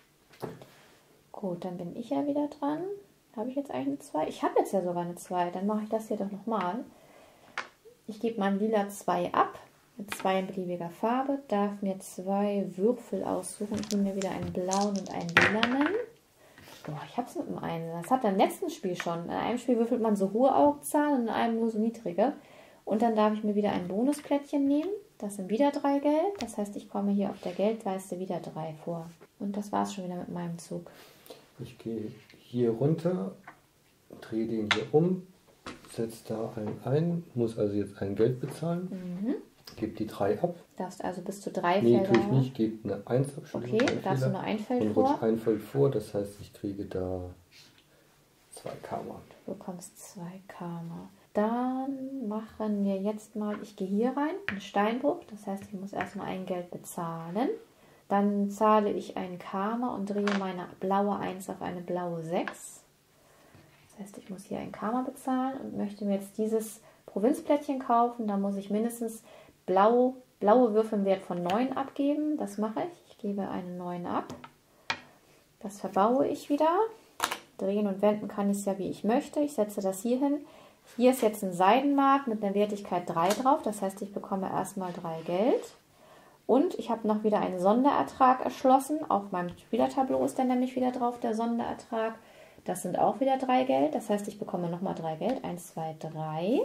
Gut, dann bin ich ja wieder dran. Habe ich jetzt eigentlich eine zwei? Ich habe jetzt ja sogar eine zwei. Dann mache ich das hier doch nochmal. Ich gebe meinem Lila zwei ab. Mit zwei in beliebiger Farbe. Darf mir zwei Würfel aussuchen. Ich nehme mir wieder einen blauen und einen lilanen. Boah, ich habe es mit dem einen. Das hat beim letzten Spiel schon. In einem Spiel würfelt man so hohe Augenzahlen und in einem nur so niedrige. Und dann darf ich mir wieder ein Bonusplättchen nehmen. Das sind wieder drei Geld. Das heißt, ich komme hier auf der Geldleiste wieder drei vor. Und das war es schon wieder mit meinem Zug. Ich gehe hier runter, drehe den hier um, setze da einen ein, muss also jetzt ein Geld bezahlen. Mhm. Gebe die drei ab. Darfst also bis zu drei nee, Felder... Nee, tue ich nicht. Gebe eine eins ab. Okay, darfst du nur ein Feld und vor? Und rutsche ein Feld vor. Das heißt, ich kriege da zwei Karma. Du bekommst zwei Karma. Dann machen wir jetzt mal... Ich gehe hier rein, einen Steinbruch. Das heißt, ich muss erstmal ein Geld bezahlen. Dann zahle ich ein Karma und drehe meine blaue eins auf eine blaue sechs. Das heißt, ich muss hier ein Karma bezahlen und möchte mir jetzt dieses Provinzplättchen kaufen. Da muss ich mindestens... Blau, blaue Würfel im Wert von neun abgeben. Das mache ich. Ich gebe einen neun ab. Das verbaue ich wieder. Drehen und wenden kann ich es ja, wie ich möchte. Ich setze das hier hin. Hier ist jetzt ein Seidenmark mit einer Wertigkeit drei drauf. Das heißt, ich bekomme erstmal drei Geld. Und ich habe noch wieder einen Sonderertrag erschlossen. Auf meinem Spielertableau ist dann nämlich wieder drauf der Sonderertrag. Das sind auch wieder drei Geld. Das heißt, ich bekomme nochmal drei Geld. eins, zwei, drei.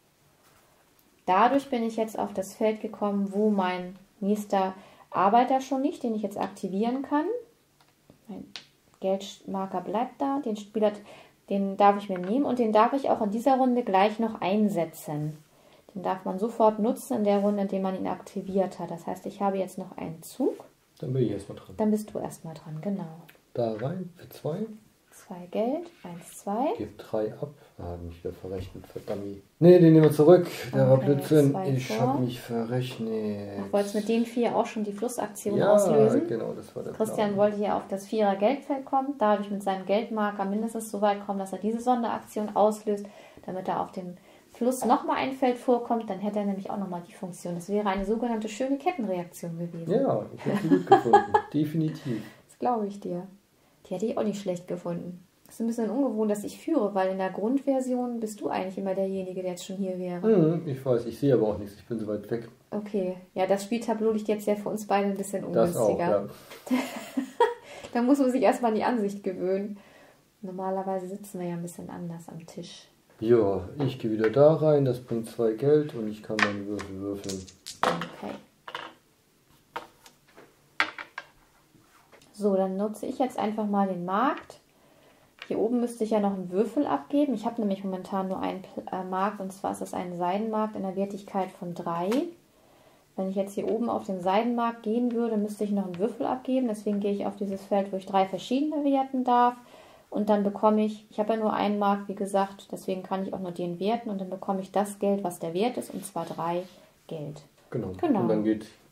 Dadurch bin ich jetzt auf das Feld gekommen, wo mein nächster Arbeiter schon liegt, den ich jetzt aktivieren kann. Mein Geldmarker bleibt da, den Spieler, den darf ich mir nehmen und den darf ich auch in dieser Runde gleich noch einsetzen. Den darf man sofort nutzen in der Runde, in der man ihn aktiviert hat. Das heißt, ich habe jetzt noch einen Zug. Dann bin ich erstmal dran. Dann bist du erstmal dran, genau. Da rein für zwei. Zwei Geld, eins, zwei. Gib drei ab. Ah, hab mich wieder verrechnet, verdammt. Ne, den nehmen wir zurück. Der okay, war Blödsinn. Ich habe mich verrechnet. Du wolltest mit den vier auch schon die Flussaktion ja, auslösen. Genau, das war der Christian Plan. wollte hier auf das Vierer Geldfeld kommen. Dadurch mit seinem Geldmarker mindestens so weit kommen, dass er diese Sonderaktion auslöst, damit er auf dem Fluss nochmal ein Feld vorkommt. Dann hätte er nämlich auch nochmal die Funktion. Das wäre eine sogenannte schöne Kettenreaktion gewesen. Ja, ich habe die gut gefunden. Definitiv. Das glaube ich dir. Die hätte ich auch nicht schlecht gefunden. Es ist ein bisschen ungewohnt, dass ich führe, weil in der Grundversion bist du eigentlich immer derjenige, der jetzt schon hier wäre. Mhm, ich weiß, ich sehe aber auch nichts. Ich bin so weit weg. Okay, ja, das Spieltableau liegt jetzt ja für uns beide ein bisschen ungünstiger. Das auch, ja. Da muss man sich erstmal an die Ansicht gewöhnen. Normalerweise sitzen wir ja ein bisschen anders am Tisch. Ja, ich gehe wieder da rein, das bringt zwei Geld und ich kann meine Würfel würfeln. Okay. So, dann nutze ich jetzt einfach mal den Markt. Hier oben müsste ich ja noch einen Würfel abgeben. Ich habe nämlich momentan nur einen äh, Markt und zwar ist das ein Seidenmarkt in der Wertigkeit von drei. Wenn ich jetzt hier oben auf den Seidenmarkt gehen würde, müsste ich noch einen Würfel abgeben. Deswegen gehe ich auf dieses Feld, wo ich drei verschiedene werten darf. Und dann bekomme ich, ich habe ja nur einen Markt, wie gesagt, deswegen kann ich auch nur den werten. Und dann bekomme ich das Geld, was der Wert ist, und zwar drei Geld. Genau. genau. Und dann geht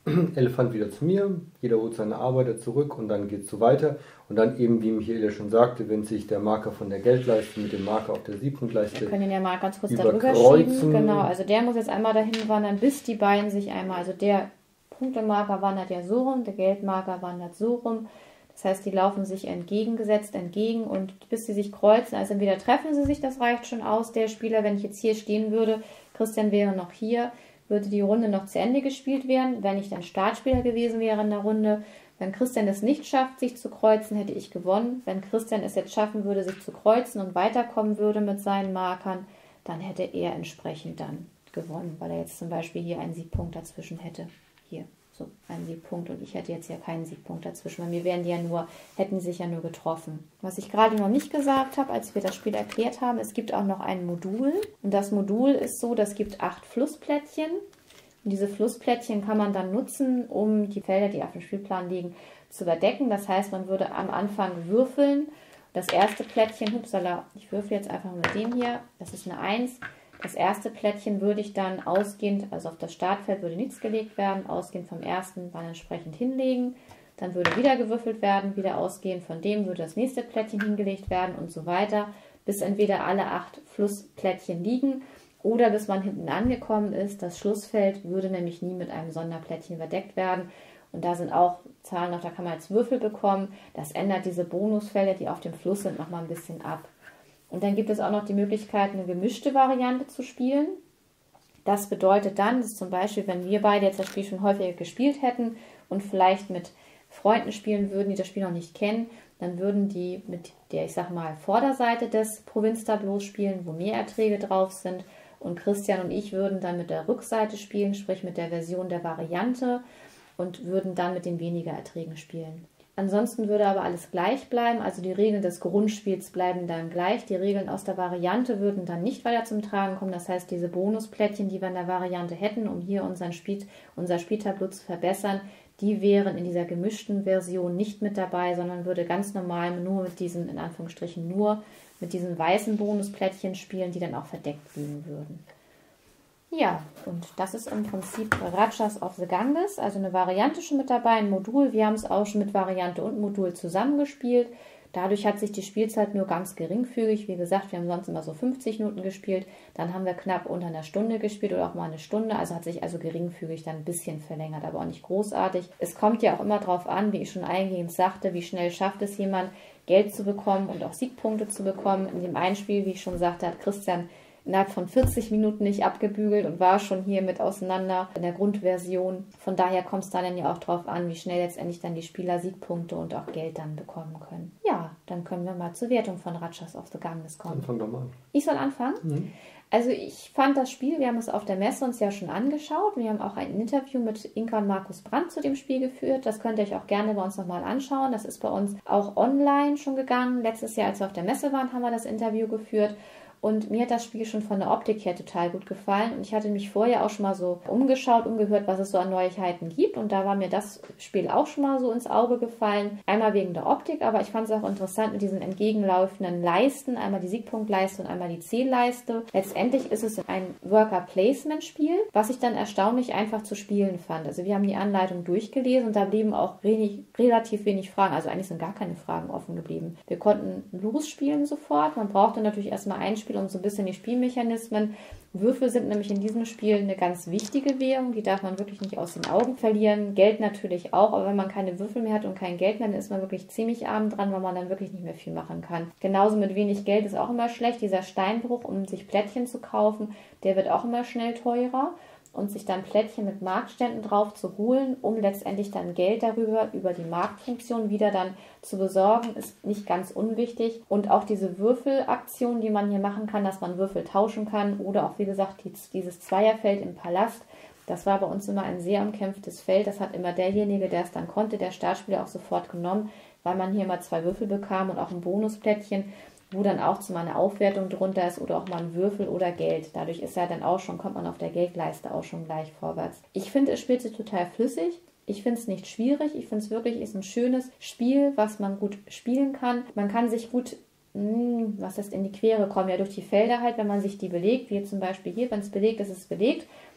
Elefant wieder zu mir, jeder holt seine Arbeiter zurück und dann geht es so weiter. Und dann eben, wie Michaela schon sagte, wenn sich der Marker von der Geldleiste mit dem Marker auf der Siebpunktleiste Wir können ihn ja mal ganz kurz darüber schieben. Genau, also der muss jetzt einmal dahin wandern, bis die beiden sich einmal, also der Punktemarker wandert ja so rum, der Geldmarker wandert so rum. Das heißt, die laufen sich entgegengesetzt entgegen und bis sie sich kreuzen, also entweder treffen sie sich, das reicht schon aus, der Spieler, wenn ich jetzt hier stehen würde, Christian wäre noch hier, würde die Runde noch zu Ende gespielt werden. Wenn ich dann Startspieler gewesen wäre in der Runde, wenn Christian es nicht schafft, sich zu kreuzen, hätte ich gewonnen. Wenn Christian es jetzt schaffen würde, sich zu kreuzen und weiterkommen würde mit seinen Markern, dann hätte er entsprechend dann gewonnen, weil er jetzt zum Beispiel hier einen Siegpunkt dazwischen hätte. Hier, so, einen Siegpunkt und ich hätte jetzt hier keinen Siegpunkt dazwischen. Bei mir wären die ja nur, hätten sich ja nur getroffen. Was ich gerade noch nicht gesagt habe, als wir das Spiel erklärt haben, es gibt auch noch ein Modul. Und das Modul ist so, das gibt acht Flussplättchen. Und diese Flussplättchen kann man dann nutzen, um die Felder, die auf dem Spielplan liegen, zu überdecken. Das heißt, man würde am Anfang würfeln. Das erste Plättchen, hupsala, ich würfel jetzt einfach mit dem hier, das ist eine eins. Das erste Plättchen würde ich dann ausgehend, also auf das Startfeld würde nichts gelegt werden, ausgehend vom ersten dann entsprechend hinlegen. Dann würde wieder gewürfelt werden, wieder ausgehend von dem würde das nächste Plättchen hingelegt werden und so weiter, bis entweder alle acht Flussplättchen liegen oder bis man hinten angekommen ist. Das Schlussfeld würde nämlich nie mit einem Sonderplättchen überdeckt werden. Und da sind auch Zahlen noch, da kann man jetzt Würfel bekommen. Das ändert diese Bonusfelder, die auf dem Fluss sind, nochmal ein bisschen ab. Und dann gibt es auch noch die Möglichkeit, eine gemischte Variante zu spielen. Das bedeutet dann, dass zum Beispiel, wenn wir beide jetzt das Spiel schon häufiger gespielt hätten und vielleicht mit Freunden spielen würden, die das Spiel noch nicht kennen, dann würden die mit der, ich sag mal, Vorderseite des Provinztableaus spielen, wo mehr Erträge drauf sind. Und Christian und ich würden dann mit der Rückseite spielen, sprich mit der Version der Variante und würden dann mit den weniger Erträgen spielen. Ansonsten würde aber alles gleich bleiben, also die Regeln des Grundspiels bleiben dann gleich. Die Regeln aus der Variante würden dann nicht weiter zum Tragen kommen. Das heißt, diese Bonusplättchen, die wir in der Variante hätten, um hier unseren Spiel, unser Spieltableau zu verbessern, die wären in dieser gemischten Version nicht mit dabei, sondern würde ganz normal nur mit diesen, in Anführungsstrichen, nur mit diesen weißen Bonusplättchen spielen, die dann auch verdeckt liegen würden. Ja, und das ist im Prinzip Rajas of the Ganges, also eine Variante schon mit dabei, ein Modul. Wir haben es auch schon mit Variante und Modul zusammengespielt. Dadurch hat sich die Spielzeit nur ganz geringfügig, wie gesagt, wir haben sonst immer so fünfzig Minuten gespielt, dann haben wir knapp unter einer Stunde gespielt oder auch mal eine Stunde, also hat sich also geringfügig dann ein bisschen verlängert, aber auch nicht großartig. Es kommt ja auch immer darauf an, wie ich schon eingehend sagte, wie schnell schafft es jemand, Geld zu bekommen und auch Siegpunkte zu bekommen. In dem einen Spiel, wie ich schon sagte, hat Christian innerhalb von vierzig Minuten nicht abgebügelt und war schon hier mit auseinander in der Grundversion. Von daher kommt es dann ja auch drauf an, wie schnell letztendlich dann die Spieler Siegpunkte und auch Geld dann bekommen können. Ja, dann können wir mal zur Wertung von Rajas of the Ganges kommen. Anfang doch mal an. Ich soll anfangen? Mhm. Also ich fand das Spiel, wir haben es auf der Messe uns ja schon angeschaut. Wir haben auch ein Interview mit Inka und Markus Brandt zu dem Spiel geführt. Das könnt ihr euch auch gerne bei uns nochmal anschauen. Das ist bei uns auch online schon gegangen. Letztes Jahr, als wir auf der Messe waren, haben wir das Interview geführt. Und mir hat das Spiel schon von der Optik her total gut gefallen. Und ich hatte mich vorher auch schon mal so umgeschaut, umgehört, was es so an Neuigkeiten gibt. Und da war mir das Spiel auch schon mal so ins Auge gefallen. Einmal wegen der Optik, aber ich fand es auch interessant mit diesen entgegenlaufenden Leisten. Einmal die Siegpunktleiste und einmal die Zählleiste. Letztendlich ist es ein Worker-Placement-Spiel, was ich dann erstaunlich einfach zu spielen fand. Also wir haben die Anleitung durchgelesen und da blieben auch wenig, relativ wenig Fragen. Also eigentlich sind gar keine Fragen offen geblieben. Wir konnten losspielen sofort. Man brauchte natürlich erstmal ein Spiel und so ein bisschen die Spielmechanismen. Würfel sind nämlich in diesem Spiel eine ganz wichtige Währung, die darf man wirklich nicht aus den Augen verlieren. Geld natürlich auch, aber wenn man keine Würfel mehr hat und kein Geld mehr, dann ist man wirklich ziemlich arm dran, weil man dann wirklich nicht mehr viel machen kann. Genauso mit wenig Geld ist auch immer schlecht. Dieser Steinbruch, um sich Plättchen zu kaufen, der wird auch immer schnell teurer. Und sich dann Plättchen mit Marktständen drauf zu holen, um letztendlich dann Geld darüber, über die Marktfunktion wieder dann zu besorgen, ist nicht ganz unwichtig. Und auch diese Würfelaktion, die man hier machen kann, dass man Würfel tauschen kann oder auch, wie gesagt, die, dieses Zweierfeld im Palast, das war bei uns immer ein sehr umkämpftes Feld. Das hat immer derjenige, der es dann konnte, der Startspieler auch sofort genommen, weil man hier mal zwei Würfel bekam und auch ein Bonusplättchen, wo dann auch zu mal eine Aufwertung drunter ist oder auch mal ein Würfel oder Geld. Dadurch ist ja dann auch schon, kommt man auf der Geldleiste auch schon gleich vorwärts. Ich finde, es spielt sich total flüssig. Ich finde es nicht schwierig. Ich finde es wirklich, ist ein schönes Spiel, was man gut spielen kann. Man kann sich gut, mh, was heißt in die Quere kommen, ja durch die Felder halt, wenn man sich die belegt, wie zum Beispiel hier, wenn es belegt ist, ist es belegt.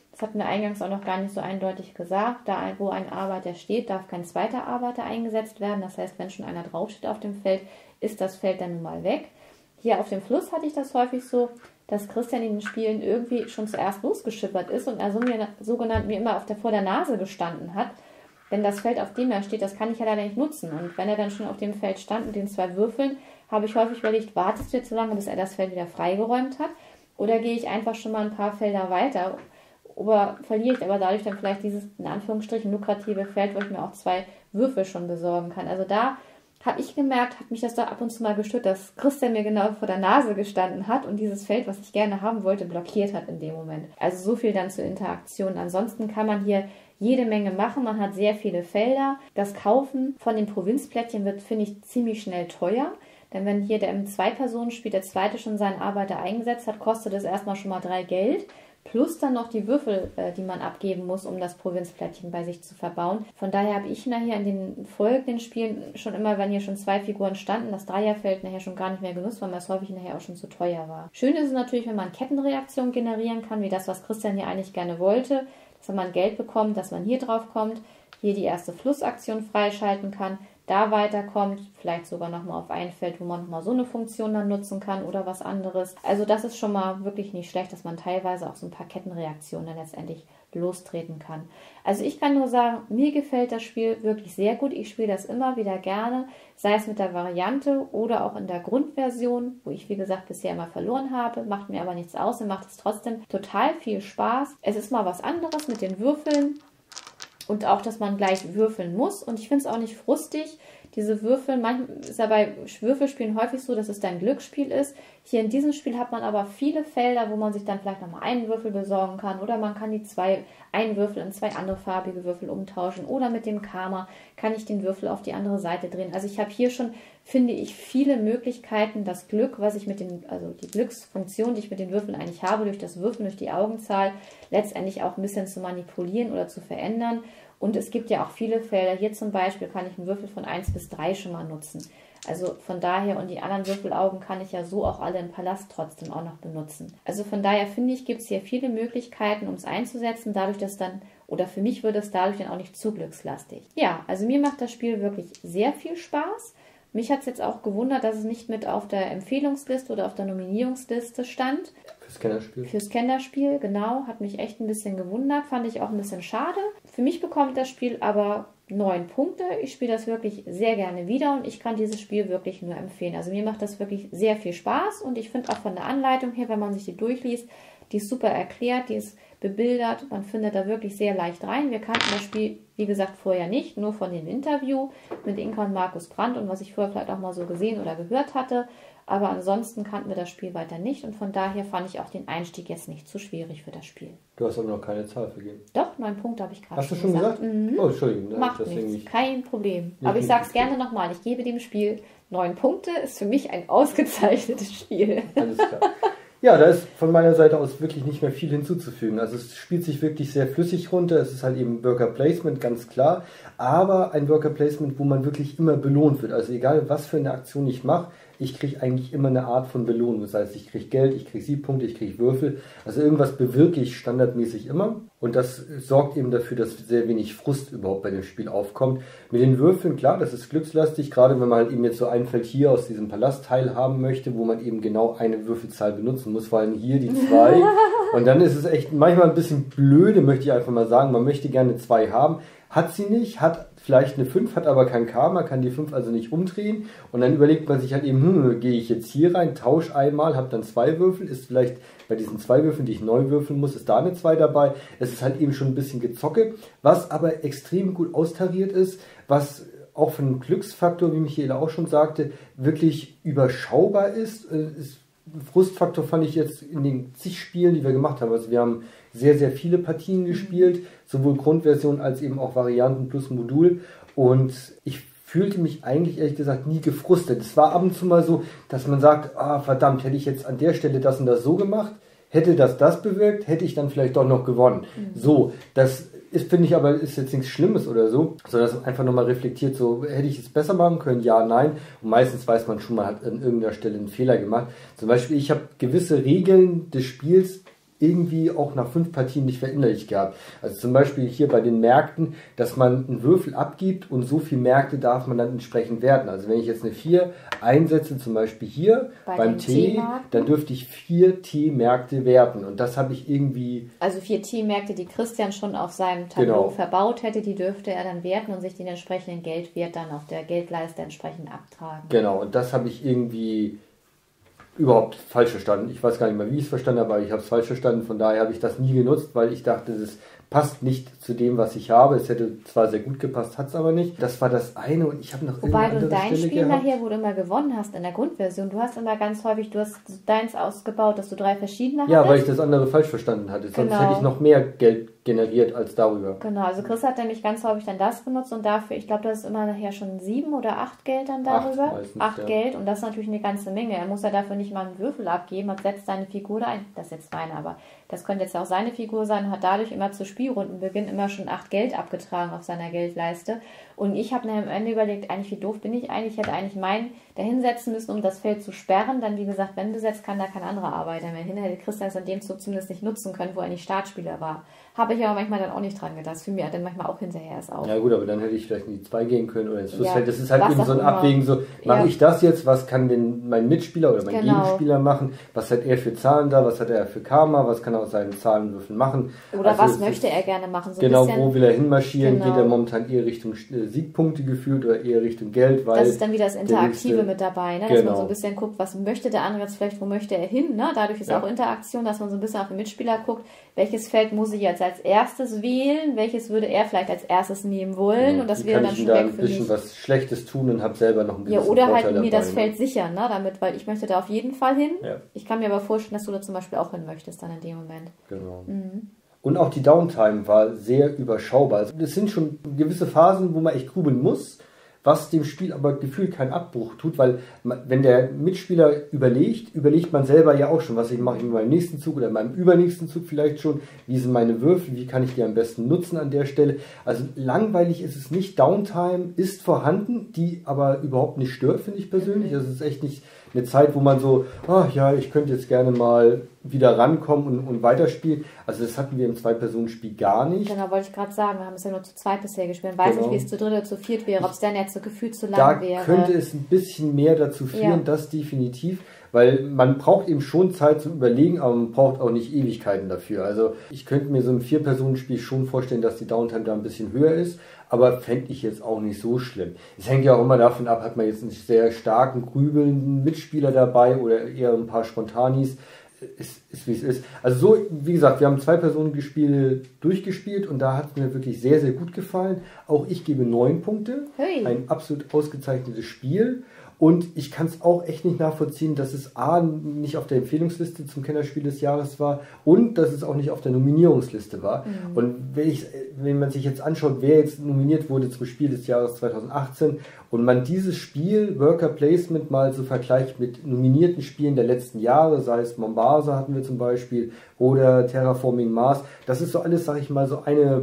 Das hatten wir eingangs auch noch gar nicht so eindeutig gesagt. Da, wo ein Arbeiter steht, darf kein zweiter Arbeiter eingesetzt werden. Das heißt, wenn schon einer draufsteht auf dem Feld, ist das Feld dann nun mal weg. Hier auf dem Fluss hatte ich das häufig so, dass Christian in den Spielen irgendwie schon zuerst losgeschippert ist und er so mir, sogenannt mir immer auf der, vor der Nase gestanden hat. Denn das Feld, auf dem er steht, das kann ich ja leider nicht nutzen. Und wenn er dann schon auf dem Feld stand mit den zwei Würfeln, habe ich häufig überlegt, wartest du jetzt so lange, bis er das Feld wieder freigeräumt hat? Oder gehe ich einfach schon mal ein paar Felder weiter? Oder verliere ich aber dadurch dann vielleicht dieses, in Anführungsstrichen, lukrative Feld, wo ich mir auch zwei Würfel schon besorgen kann. Also da habe ich gemerkt, hat mich das doch ab und zu mal gestört, dass Christian mir genau vor der Nase gestanden hat und dieses Feld, was ich gerne haben wollte, blockiert hat in dem Moment. Also so viel dann zur Interaktion. Ansonsten kann man hier jede Menge machen. Man hat sehr viele Felder. Das Kaufen von den Provinzplättchen wird, finde ich, ziemlich schnell teuer. Denn wenn hier der im Zwei-Personen-Spiel der zweite schon seinen Arbeiter eingesetzt hat, kostet es erstmal schon mal drei Geld. Plus dann noch die Würfel, äh, die man abgeben muss, um das Provinzplättchen bei sich zu verbauen. Von daher habe ich nachher in den folgenden Spielen schon immer, wenn hier schon zwei Figuren standen, das Dreierfeld nachher schon gar nicht mehr genutzt, weil mir das häufig nachher auch schon zu teuer war. Schön ist es natürlich, wenn man Kettenreaktionen generieren kann, wie das, was Christian hier eigentlich gerne wollte, dass man Geld bekommt, dass man hier drauf kommt, hier die erste Flussaktion freischalten kann, da weiterkommt, vielleicht sogar nochmal auf ein Feld, wo man nochmal so eine Funktion dann nutzen kann oder was anderes. Also das ist schon mal wirklich nicht schlecht, dass man teilweise auch so ein paar Kettenreaktionen dann letztendlich lostreten kann. Also ich kann nur sagen, mir gefällt das Spiel wirklich sehr gut. Ich spiele das immer wieder gerne, sei es mit der Variante oder auch in der Grundversion, wo ich wie gesagt bisher immer verloren habe, macht mir aber nichts aus und macht es trotzdem total viel Spaß. Es ist mal was anderes mit den Würfeln. Und auch, dass man gleich würfeln muss. Und ich finde es auch nicht frustig. Diese Würfel, manchmal ist ja bei Würfelspielen häufig so, dass es dann ein Glücksspiel ist. Hier in diesem Spiel hat man aber viele Felder, wo man sich dann vielleicht nochmal einen Würfel besorgen kann. Oder man kann die zwei, einen Würfel in zwei andere farbige Würfel umtauschen. Oder mit dem Karma kann ich den Würfel auf die andere Seite drehen. Also ich habe hier schon, finde ich, viele Möglichkeiten, das Glück, was ich mit den, also die Glücksfunktion, die ich mit den Würfeln eigentlich habe, durch das Würfeln, durch die Augenzahl, letztendlich auch ein bisschen zu manipulieren oder zu verändern. Und es gibt ja auch viele Felder. Hier zum Beispiel kann ich einen Würfel von eins bis drei schon mal nutzen. Also von daher, und die anderen Würfelaugen kann ich ja so auch alle im Palast trotzdem auch noch benutzen. Also von daher finde ich, gibt es hier viele Möglichkeiten, um es einzusetzen, dadurch, dass dann, oder für mich würde es dadurch dann auch nicht zu glückslastig. Ja, also mir macht das Spiel wirklich sehr viel Spaß. Mich hat es jetzt auch gewundert, dass es nicht mit auf der Empfehlungsliste oder auf der Nominierungsliste stand. Fürs Kennerspiel. Fürs Kennerspiel, genau. Hat mich echt ein bisschen gewundert. Fand ich auch ein bisschen schade. Für mich bekommt das Spiel aber neun Punkte. Ich spiele das wirklich sehr gerne wieder und ich kann dieses Spiel wirklich nur empfehlen. Also mir macht das wirklich sehr viel Spaß und ich finde auch von der Anleitung her, wenn man sich die durchliest, die ist super erklärt, die ist bebildert. Man findet da wirklich sehr leicht rein. Wir kannten das Spiel, wie gesagt, vorher nicht, nur von dem Interview mit Inka und Markus Brandt und was ich vorher vielleicht auch mal so gesehen oder gehört hatte. Aber ansonsten kannten wir das Spiel weiter nicht und von daher fand ich auch den Einstieg jetzt nicht zu schwierig für das Spiel. Du hast aber noch keine Zahl vergeben. Doch, neun Punkte habe ich gerade schon gesagt. Hast du schon gesagt? Mhm. Oh, Entschuldigung. Macht nichts, kein Problem. Aber ich sage es gerne nochmal, ich gebe dem Spiel neun Punkte, ist für mich ein ausgezeichnetes Spiel. Alles klar. Ja, da ist von meiner Seite aus wirklich nicht mehr viel hinzuzufügen. Also es spielt sich wirklich sehr flüssig runter. Es ist halt eben Worker Placement, ganz klar. Aber ein Worker Placement, wo man wirklich immer belohnt wird. Also egal, was für eine Aktion ich mache, ich kriege eigentlich immer eine Art von Belohnung. Das heißt, ich kriege Geld, ich kriege Siegpunkte, ich kriege Würfel. Also irgendwas bewirke ich standardmäßig immer. Und das sorgt eben dafür, dass sehr wenig Frust überhaupt bei dem Spiel aufkommt. Mit den Würfeln, klar, das ist glückslastig. Gerade wenn man halt eben jetzt so ein Feld hier aus diesem Palastteil haben möchte, wo man eben genau eine Würfelzahl benutzen muss. Vor allem hier die zwei. Und dann ist es echt manchmal ein bisschen blöde, möchte ich einfach mal sagen. Man möchte gerne zwei haben. Hat sie nicht, hat vielleicht eine fünf, hat aber kein Karma, kann die fünf also nicht umdrehen. Und dann überlegt man sich halt eben, hm, gehe ich jetzt hier rein, tausche einmal, habe dann zwei Würfel, ist vielleicht bei diesen zwei Würfeln, die ich neu würfeln muss, ist da eine zwei dabei. Es ist halt eben schon ein bisschen Gezocke, was aber extrem gut austariert ist, was auch von dem Glücksfaktor, wie Michaela auch schon sagte, wirklich überschaubar ist. ist Frustfaktor fand ich jetzt in den zig Spielen, die wir gemacht haben. Also wir haben sehr, sehr viele Partien gespielt, sowohl Grundversion als eben auch Varianten plus Modul. Und ich fühlte mich eigentlich ehrlich gesagt nie gefrustet. Es war ab und zu mal so, dass man sagt, ah verdammt, hätte ich jetzt an der Stelle das und das so gemacht, hätte das das bewirkt, hätte ich dann vielleicht doch noch gewonnen. Mhm. So, das ist, finde ich, aber ist jetzt nichts Schlimmes oder so, sondern das einfach nochmal reflektiert, so, hätte ich es besser machen können? Ja, nein. Und meistens weiß man schon, man hat an irgendeiner Stelle einen Fehler gemacht. Zum Beispiel, ich habe gewisse Regeln des Spiels irgendwie auch nach fünf Partien nicht verinnerlicht gehabt. Also zum Beispiel hier bei den Märkten, dass man einen Würfel abgibt und so viele Märkte darf man dann entsprechend werten. Also wenn ich jetzt eine vier einsetze, zum Beispiel hier bei beim Tee, dann dürfte ich vier T-Märkte werten. Und das habe ich irgendwie... Also vier T-Märkte, die Christian schon auf seinem Tableau genau. verbaut hätte, die dürfte er dann werten und sich den entsprechenden Geldwert dann auf der Geldleiste entsprechend abtragen. Genau, und das habe ich irgendwie... überhaupt falsch verstanden. Ich weiß gar nicht mehr, wie ich es verstanden habe, aber ich habe es falsch verstanden. Von daher habe ich das nie genutzt, weil ich dachte, das passt nicht zu dem, was ich habe. Es hätte zwar sehr gut gepasst, hat es aber nicht. Das war das eine und ich habe noch Wobei eine du andere dein Stelle Spiel gehabt. nachher, wo du immer gewonnen hast in der Grundversion, du hast immer ganz häufig, du hast deins ausgebaut, dass du drei verschiedene hattest. Ja, weil ich das andere falsch verstanden hatte. Sonst genau. hätte ich noch mehr Geld generiert als darüber. Genau, also Chris hat nämlich ganz häufig dann das benutzt und dafür, ich glaube, das ist immer nachher schon sieben oder acht Geld dann darüber. Acht, meistens, acht ja. Geld und das ist natürlich eine ganze Menge. Er muss ja dafür nicht mal einen Würfel abgeben und setzt seine Figur da ein. Das ist jetzt meine, aber das könnte jetzt auch seine Figur sein und hat dadurch immer zu Spielrundenbeginn immer schon acht Geld abgetragen auf seiner Geldleiste. Und ich habe mir am Ende überlegt, eigentlich wie doof bin ich eigentlich, ich hätte eigentlich meinen dahinsetzen müssen, um das Feld zu sperren. Dann, wie gesagt, wenn besetzt, kann da kein anderer Arbeiter mehr hin. Hätte Christian es an dem Zug zumindest nicht nutzen können, wo er nicht Startspieler war. Habe ich aber manchmal dann auch nicht dran gedacht. Das fiel mir dann manchmal auch hinterher erst auf. Ja gut, aber dann hätte ich vielleicht in die zwei gehen können oder ins Schlussfeld. Ja, das ist halt eben so ein immer. Abwägen, so mache Ja. ich das jetzt, was kann denn mein Mitspieler oder mein Genau. Gegenspieler machen, was hat er für Zahlen da, was hat er für Karma, was kann er aus seinen Zahlenwürfeln machen. Oder also was möchte er gerne machen. So genau, ein bisschen, wo will er hinmarschieren, genau. geht er momentan eher Richtung äh, Siegpunkte gefühlt oder eher Richtung Geld, weil... Das ist dann wieder das Interaktive nächste, mit dabei, ne? Dass genau. man so ein bisschen guckt, was möchte der andere jetzt vielleicht, wo möchte er hin, ne? Dadurch ist Ja. auch Interaktion, dass man so ein bisschen auf den Mitspieler guckt, welches Feld muss ich jetzt als erstes wählen, welches würde er vielleicht als erstes nehmen wollen Ja, und das wie wäre kann dann ich schon da weg ein für bisschen mich. was Schlechtes tun und habe selber noch ein bisschen Ja, oder Vorteil halt mir dabei, das ne? Feld sichern, ne? Damit, weil ich möchte da auf jeden Fall hin. Ja. Ich kann mir aber vorstellen, dass du da zum Beispiel auch hin möchtest dann in dem Moment. Genau. Mhm. Und auch die Downtime war sehr überschaubar. Also das sind schon gewisse Phasen, wo man echt grübeln muss, was dem Spiel aber gefühlt keinen Abbruch tut, weil man, wenn der Mitspieler überlegt, überlegt man selber ja auch schon, was ich mache ich in meinem nächsten Zug oder in meinem übernächsten Zug vielleicht schon, wie sind meine Würfel, wie kann ich die am besten nutzen an der Stelle. Also langweilig ist es nicht, Downtime ist vorhanden, die aber überhaupt nicht stört, finde ich persönlich. Also es ist echt nicht eine Zeit, wo man so, ach ja, ich könnte jetzt gerne mal wieder rankommen und, und weiterspielen. Also das hatten wir im Zwei-Personen-Spiel gar nicht. Genau, wollte ich gerade sagen, wir haben es ja nur zu zweit bisher gespielt. Ich weiß Genau. nicht, wie es zu dritt oder zu viert wäre, ob es dann jetzt so gefühlt zu lang Da wäre. könnte es ein bisschen mehr dazu führen, Ja. das definitiv, weil man braucht eben schon Zeit zum Überlegen, aber man braucht auch nicht Ewigkeiten dafür. Also ich könnte mir so ein Vier-Personen-Spiel schon vorstellen, dass die Downtime da ein bisschen höher ist, aber fände ich jetzt auch nicht so schlimm. Es hängt ja auch immer davon ab, hat man jetzt einen sehr starken, grübelnden Mitspieler dabei oder eher ein paar Spontanis. Ist, ist wie es ist. Also so, wie gesagt, wir haben zwei Personen gespielt, durchgespielt und da hat es mir wirklich sehr, sehr gut gefallen. Auch ich gebe neun Punkte. Hey. Ein absolut ausgezeichnetes Spiel. Und ich kann es auch echt nicht nachvollziehen, dass es A, nicht auf der Empfehlungsliste zum Kennerspiel des Jahres war und dass es auch nicht auf der Nominierungsliste war. Mhm. Und wenn, ich, wenn man sich jetzt anschaut, wer jetzt nominiert wurde zum Spiel des Jahres zweitausendachtzehn und man dieses Spiel, Worker Placement, mal so vergleicht mit nominierten Spielen der letzten Jahre, sei es Mombasa hatten wir zum Beispiel oder Terraforming Mars, das ist so alles, sag ich mal, so eine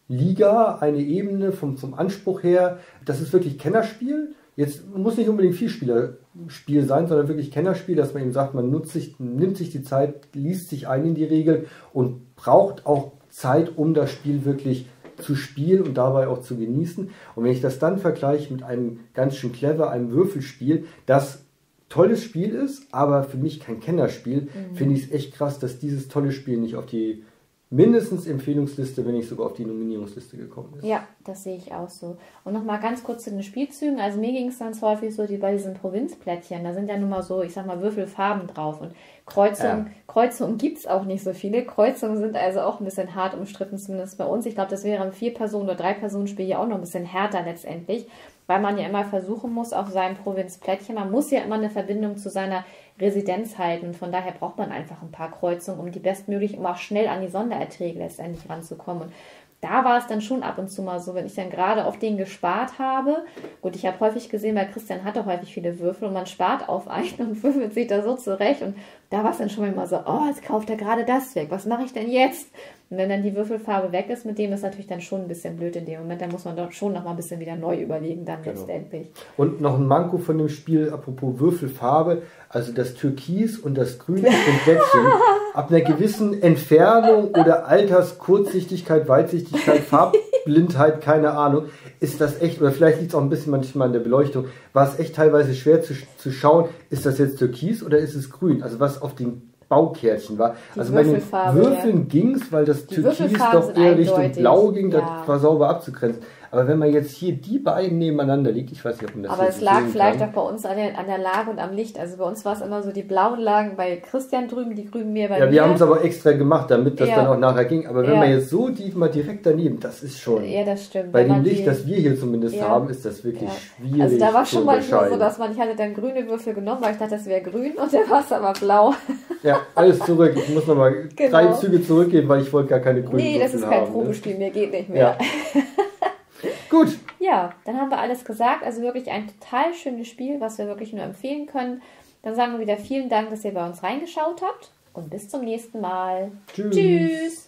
Liga, eine Ebene vom, vom Anspruch her. Das ist wirklich Kennerspiel. Jetzt muss nicht unbedingt Vielspielerspiel sein, sondern wirklich Kennerspiel, dass man eben sagt, man nutzt sich, nimmt sich die Zeit, liest sich ein in die Regel und braucht auch Zeit, um das Spiel wirklich zu spielen und dabei auch zu genießen. Und wenn ich das dann vergleiche mit einem ganz schön clever, einem Würfelspiel, das tolles Spiel ist, aber für mich kein Kennerspiel, mhm. finde ich es echt krass, dass dieses tolle Spiel nicht auf die mindestens Empfehlungsliste, wenn nicht sogar auf die Nominierungsliste gekommen ist. Ja, das sehe ich auch so. Und nochmal ganz kurz zu den Spielzügen. Also mir ging es ganz häufig so, die bei diesen Provinzplättchen, da sind ja nun mal so, ich sag mal, Würfelfarben drauf. Und Kreuzungen, ja. Kreuzungen gibt es auch nicht so viele. Kreuzungen sind also auch ein bisschen hart umstritten, zumindest bei uns. Ich glaube, das wäre ein Vier-Personen- oder Drei-Personen-Spiel ja auch noch ein bisschen härter letztendlich, weil man ja immer versuchen muss auf seinem Provinzplättchen, man muss ja immer eine Verbindung zu seiner Residenz halten. Von daher braucht man einfach ein paar Kreuzungen, um die bestmöglich, um auch schnell an die Sondererträge letztendlich ranzukommen. Und da war es dann schon ab und zu mal so, wenn ich dann gerade auf den gespart habe. Gut, ich habe häufig gesehen, weil Christian hatte häufig viele Würfel und man spart auf einen und würfelt sich da so zurecht. Und da war es dann schon mal so, oh, jetzt kauft er gerade das weg. Was mache ich denn jetzt? Und wenn dann die Würfelfarbe weg ist, mit dem ist natürlich dann schon ein bisschen blöd in dem Moment. Da muss man doch schon noch mal ein bisschen wieder neu überlegen dann genau. letztendlich. Und noch ein Manko von dem Spiel, apropos Würfelfarbe, also das Türkis und das Grün auf dem Plättchen, ab einer gewissen Entfernung oder Alterskurzsichtigkeit, Weitsichtigkeit, Farbblindheit, keine Ahnung, ist das echt, oder vielleicht liegt es auch ein bisschen manchmal an der Beleuchtung, war es echt teilweise schwer zu, zu schauen, ist das jetzt Türkis oder ist es Grün? Also was auf den Baukärtchen war. Die also bei den Würfeln ja. ging es, weil das die Türkis doch eher Richtung Blau ging, das ja. war sauber abzugrenzen. Aber wenn man jetzt hier die beiden nebeneinander liegt, ich weiß nicht, ob man das Aber es lag vielleicht kann. auch bei uns an der, an der Lage und am Licht. Also bei uns war es immer so, die blauen lagen bei Christian drüben, die grünen mir bei ja, mir. Wir haben es aber extra gemacht, damit das ja. dann auch nachher ging. Aber wenn ja. man jetzt so die mal direkt daneben, das ist schon... Ja, das stimmt. Bei dem Licht, die, das wir hier zumindest ja. haben, ist das wirklich ja. schwierig. Also da war schon mal so, dass man, ich hatte dann grüne Würfel genommen, weil ich dachte, das wäre grün und der war es aber blau. Ja, alles zurück. Ich muss nochmal genau. drei Züge zurückgeben, weil ich wollte gar keine grünen Nee, das Würfel ist kein haben, Probespiel, ne? Mir geht nicht mehr. Ja. Gut. Ja, dann haben wir alles gesagt. Also wirklich ein total schönes Spiel, was wir wirklich nur empfehlen können. Dann sagen wir wieder vielen Dank, dass ihr bei uns reingeschaut habt und bis zum nächsten Mal. Tschüss. Tschüss.